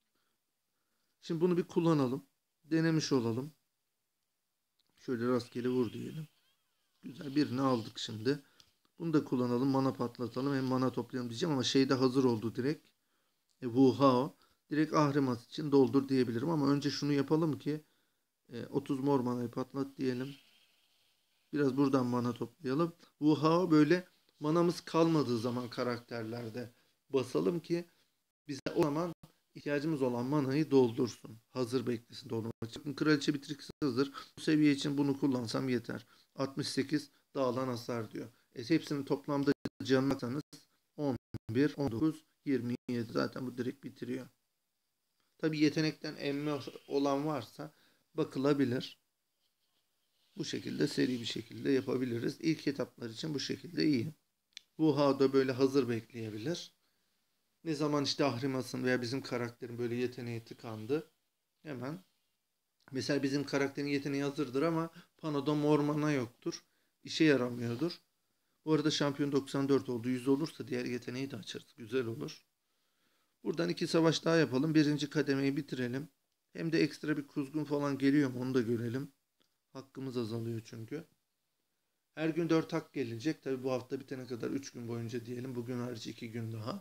Şimdi bunu bir kullanalım. Denemiş olalım. Şöyle rastgele vur diyelim. Güzel, birini aldık şimdi. Bunu da kullanalım. Mana patlatalım. Hem mana toplayalım diyeceğim ama şey de hazır oldu direkt. E, Wu Hao. Direkt Ahrimas için doldur diyebilirim ama önce şunu yapalım ki e, otuz mor manayı patlat diyelim. Biraz buradan mana toplayalım. Wu Hao böyle manamız kalmadığı zaman karakterlerde basalım ki bize o zaman ihtiyacımız olan manayı doldursun. Hazır beklesin doldurmak için. Kraliçe Beatrix hazır. Bu seviye için bunu kullansam yeter. altmış sekiz dağılan hasar diyor. E, hepsinin toplamda canına baksanız on bir, on dokuz, yirmi yedi. Zaten bu direkt bitiriyor. Tabi yetenekten emme olan varsa bakılabilir. Bu şekilde seri bir şekilde yapabiliriz. İlk etaplar için bu şekilde iyi. Bu da böyle hazır bekleyebilir. Ne zaman işte Ahrimas'ın veya bizim karakterin böyle yeteneği tıkandı. Hemen. Mesela bizim karakterin yeteneği hazırdır ama panoda mor mana yoktur. İşe yaramıyordur. Bu arada şampiyon doksan dört oldu. yüz olursa diğer yeteneği de açarız. Güzel olur. Buradan iki savaş daha yapalım. Birinci kademeyi bitirelim. Hem de ekstra bir kuzgun falan geliyor mu onu da görelim. Hakkımız azalıyor çünkü. Her gün dört hak gelecek. Tabi bu hafta bitene kadar üç gün boyunca diyelim. Bugün hariç iki gün daha.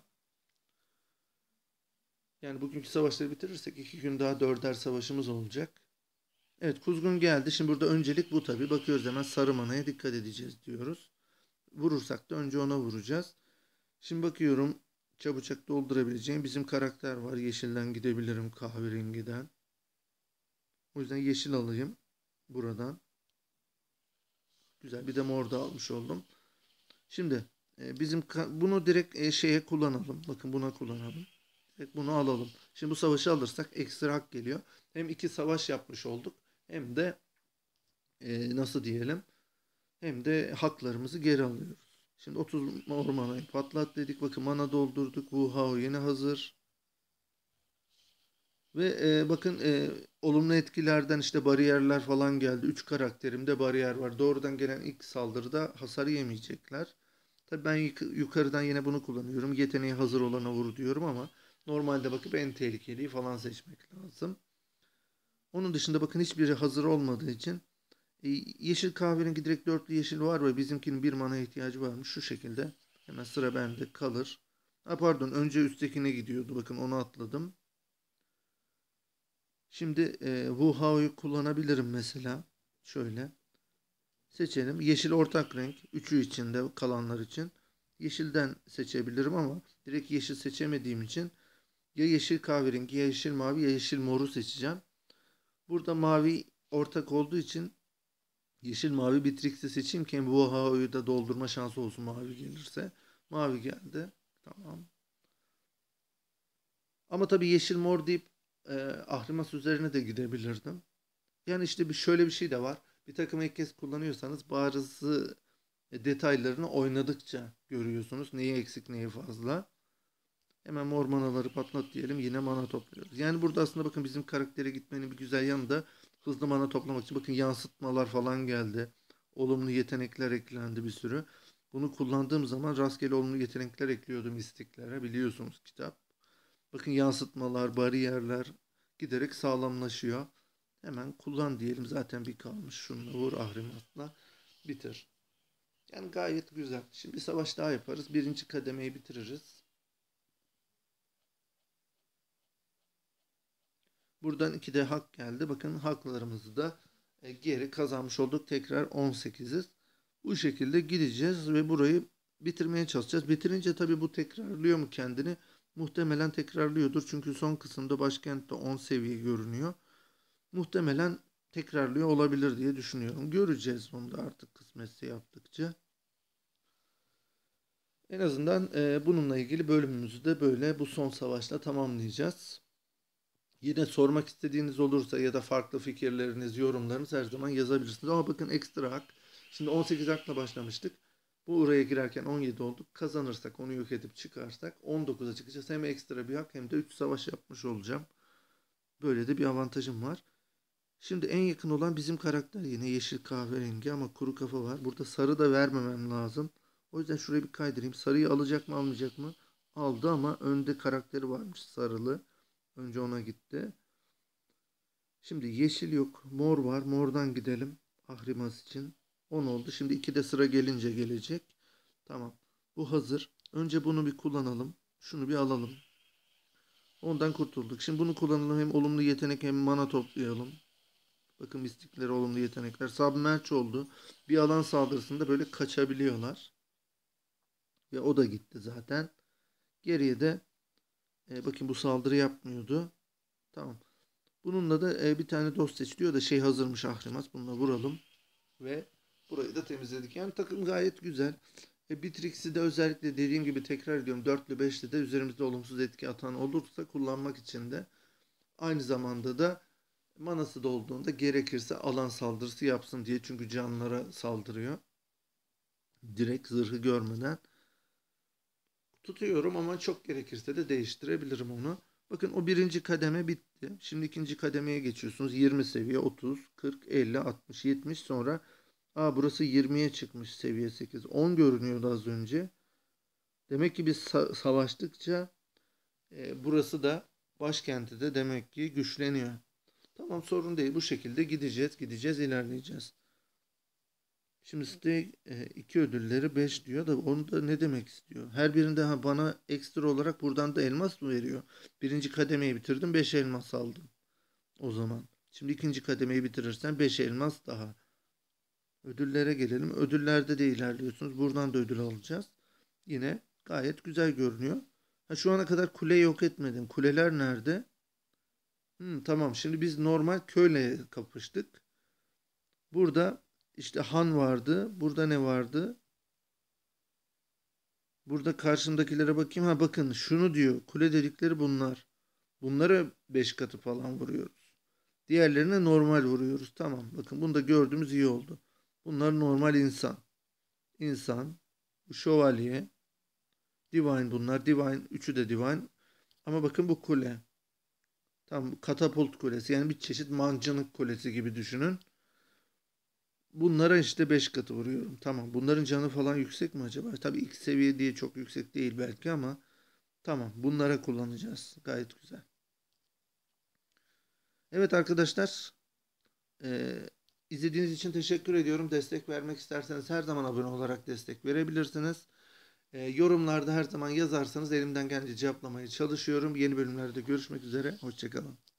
Yani bugünkü savaşları bitirirsek iki gün daha dörder savaşımız olacak. Evet, kuzgun geldi. Şimdi burada öncelik bu tabi. Bakıyoruz hemen sarı manaya dikkat edeceğiz diyoruz. Vurursak da önce ona vuracağız. Şimdi bakıyorum çabucak doldurabileceğim bizim karakter var. Yeşilden gidebilirim, kahverengiden. O yüzden yeşil alayım buradan. Güzel. Bir de mor da almış oldum. Şimdi e, bizim bunu direkt e, şeye kullanalım. Bakın buna kullanalım. Direkt bunu alalım. Şimdi bu savaşı alırsak ekstra hak geliyor. Hem iki savaş yapmış olduk. Hem de e, nasıl diyelim? Hem de haklarımızı geri alıyoruz. Şimdi otuz mor manayı patlat dedik. Bakın mana doldurduk. Wu Hao yine hazır. Ve e, bakın e, olumlu etkilerden işte bariyerler falan geldi. Üç karakterimde bariyer var. Doğrudan gelen ilk saldırıda hasar yemeyecekler. Tabii ben yuk- yukarıdan yine bunu kullanıyorum. Yeteneği hazır olana vur diyorum ama normalde bakıp en tehlikeliyi falan seçmek lazım. Onun dışında bakın hiçbiri hazır olmadığı için e, yeşil kahverengi direkt dörtlü yeşil var ve bizimkinin bir mana ihtiyacı varmış. Şu şekilde hemen sıra bende kalır. Ha, pardon, önce üsttekine gidiyordu. Bakın onu atladım. Şimdi e, Wu Hao'yu kullanabilirim mesela. Şöyle seçelim. Yeşil ortak renk. Üçü içinde kalanlar için. Yeşilden seçebilirim ama direkt yeşil seçemediğim için ya yeşil kahverengi ya yeşil mavi ya yeşil moru seçeceğim. Burada mavi ortak olduğu için yeşil mavi Bitrix'i seçeyim ki Wu Hao'yu da doldurma şansı olsun mavi gelirse. Mavi geldi. Tamam. Ama tabii yeşil mor deyip e, Ahrimas üzerine de gidebilirdim. Yani işte bir şöyle bir şey de var. Bir takımı ilk kez kullanıyorsanız bazı detaylarını oynadıkça görüyorsunuz. Neyi eksik neyi fazla. Hemen mor manaları patlat diyelim. Yine mana topluyoruz. Yani burada aslında bakın bizim karaktere gitmenin bir güzel yanı da hızlı mana toplamak için. Bakın yansıtmalar falan geldi. Olumlu yetenekler eklendi bir sürü. Bunu kullandığım zaman rastgele olumlu yetenekler ekliyordum istiklere. Biliyorsunuz kitap. Bakın yansıtmalar, bariyerler giderek sağlamlaşıyor. Hemen kullan diyelim. Zaten bir kalmış. Şununla vur Ahrimat'la bitir. Yani gayet güzel. Şimdi bir savaş daha yaparız. Birinci kademeyi bitiririz. Buradan iki de hak geldi. Bakın haklarımızı da e, geri kazanmış olduk. Tekrar on sekiziz. Bu şekilde gideceğiz ve burayı bitirmeye çalışacağız. Bitirince tabii bu tekrarlıyor mu kendini? Muhtemelen tekrarlıyordur. Çünkü son kısımda başkentte on seviye görünüyor. Muhtemelen tekrarlıyor olabilir diye düşünüyorum. Göreceğiz onu da artık kısmetse yaptıkça. En azından e, bununla ilgili bölümümüzü de böyle bu son savaşla tamamlayacağız. Yine sormak istediğiniz olursa ya da farklı fikirleriniz, yorumlarınız her zaman yazabilirsiniz. Ama bakın ekstra hak. Şimdi on sekiz hakla başlamıştık. Bu oraya girerken on yedi olduk. Kazanırsak onu yok edip çıkarsak on dokuza çıkacağız. Hem ekstra bir hak hem de üç savaş yapmış olacağım. Böyle de bir avantajım var. Şimdi en yakın olan bizim karakter yine yeşil kahverengi ama kuru kafa var. Burada sarı da vermemem lazım. O yüzden şuraya bir kaydırayım. Sarıyı alacak mı almayacak mı? Aldı ama önde karakteri varmış sarılı. Önce ona gitti. Şimdi yeşil yok. Mor var. Mordan gidelim. Ahrimas için. on oldu. Şimdi ikide sıra gelince gelecek. Tamam. Bu hazır. Önce bunu bir kullanalım. Şunu bir alalım. Ondan kurtulduk. Şimdi bunu kullanalım. Hem olumlu yetenek hem mana toplayalım. Bakın mistikleri olumlu yetenekler. Submerge oldu. Bir alan saldırısında böyle kaçabiliyorlar. Ve o da gitti zaten. Geriye de e, bakın bu saldırı yapmıyordu. Tamam. Bununla da e, bir tane dost seçiliyor da şey hazırmış Ahrimas. Bununla vuralım. Ve burayı da temizledik. Yani takım gayet güzel. E, Bitrix'i de özellikle dediğim gibi tekrar ediyorum. dörtlü beşli de üzerimizde olumsuz etki atan olursa kullanmak için de aynı zamanda da manası dolduğunda gerekirse alan saldırısı yapsın diye. Çünkü canlara saldırıyor. Direkt zırhı görmeden. Tutuyorum ama çok gerekirse de değiştirebilirim onu. Bakın o birinci kademe bitti. Şimdi ikinci kademeye geçiyorsunuz. yirmi seviye, otuz, kırk, elli, altmış, yetmiş sonra. Aa, burası yirmiye çıkmış seviye sekiz. on görünüyordu az önce. Demek ki biz sa- savaştıkça e, burası da başkenti de demek ki güçleniyor. Tamam, sorun değil. Bu şekilde gideceğiz, gideceğiz, ilerleyeceğiz. Şimdi stake e, iki ödülleri beş diyor da onu da ne demek istiyor? Her birinde ha, bana ekstra olarak buradan da elmas mı veriyor? Birinci kademeyi bitirdim, beş elmas aldım o zaman. Şimdi ikinci kademeyi bitirirsen beş elmas daha. Ödüllere gelelim. Ödüllerde de ilerliyorsunuz. Buradan da ödül alacağız. Yine gayet güzel görünüyor. Ha, şu ana kadar kule yok etmedim. Kuleler nerede? Hmm, tamam, şimdi biz normal köyle kapıştık. Burada işte han vardı. Burada ne vardı? Burada karşımdakilere bakayım. Ha bakın şunu diyor. Kule dedikleri bunlar. Bunlara beş katı falan vuruyoruz. Diğerlerine normal vuruyoruz. Tamam. Bakın bunu da gördüğümüz iyi oldu. Bunlar normal insan. İnsan. Bu şövalye. Divine bunlar. Divine. Üçü de divine. Ama bakın bu kule. Tam katapult kulesi. Yani bir çeşit mancınık kulesi gibi düşünün. Bunlara işte beş katı vuruyorum. Tamam. Bunların canı falan yüksek mi acaba? Tabii ilk seviye diye çok yüksek değil belki ama tamam. Bunlara kullanacağız. Gayet güzel. Evet arkadaşlar. Ee, izlediğiniz için teşekkür ediyorum. Destek vermek isterseniz her zaman abone olarak destek verebilirsiniz. Ee, yorumlarda her zaman yazarsanız elimden gelince cevaplamaya çalışıyorum. Yeni bölümlerde görüşmek üzere. Hoşçakalın.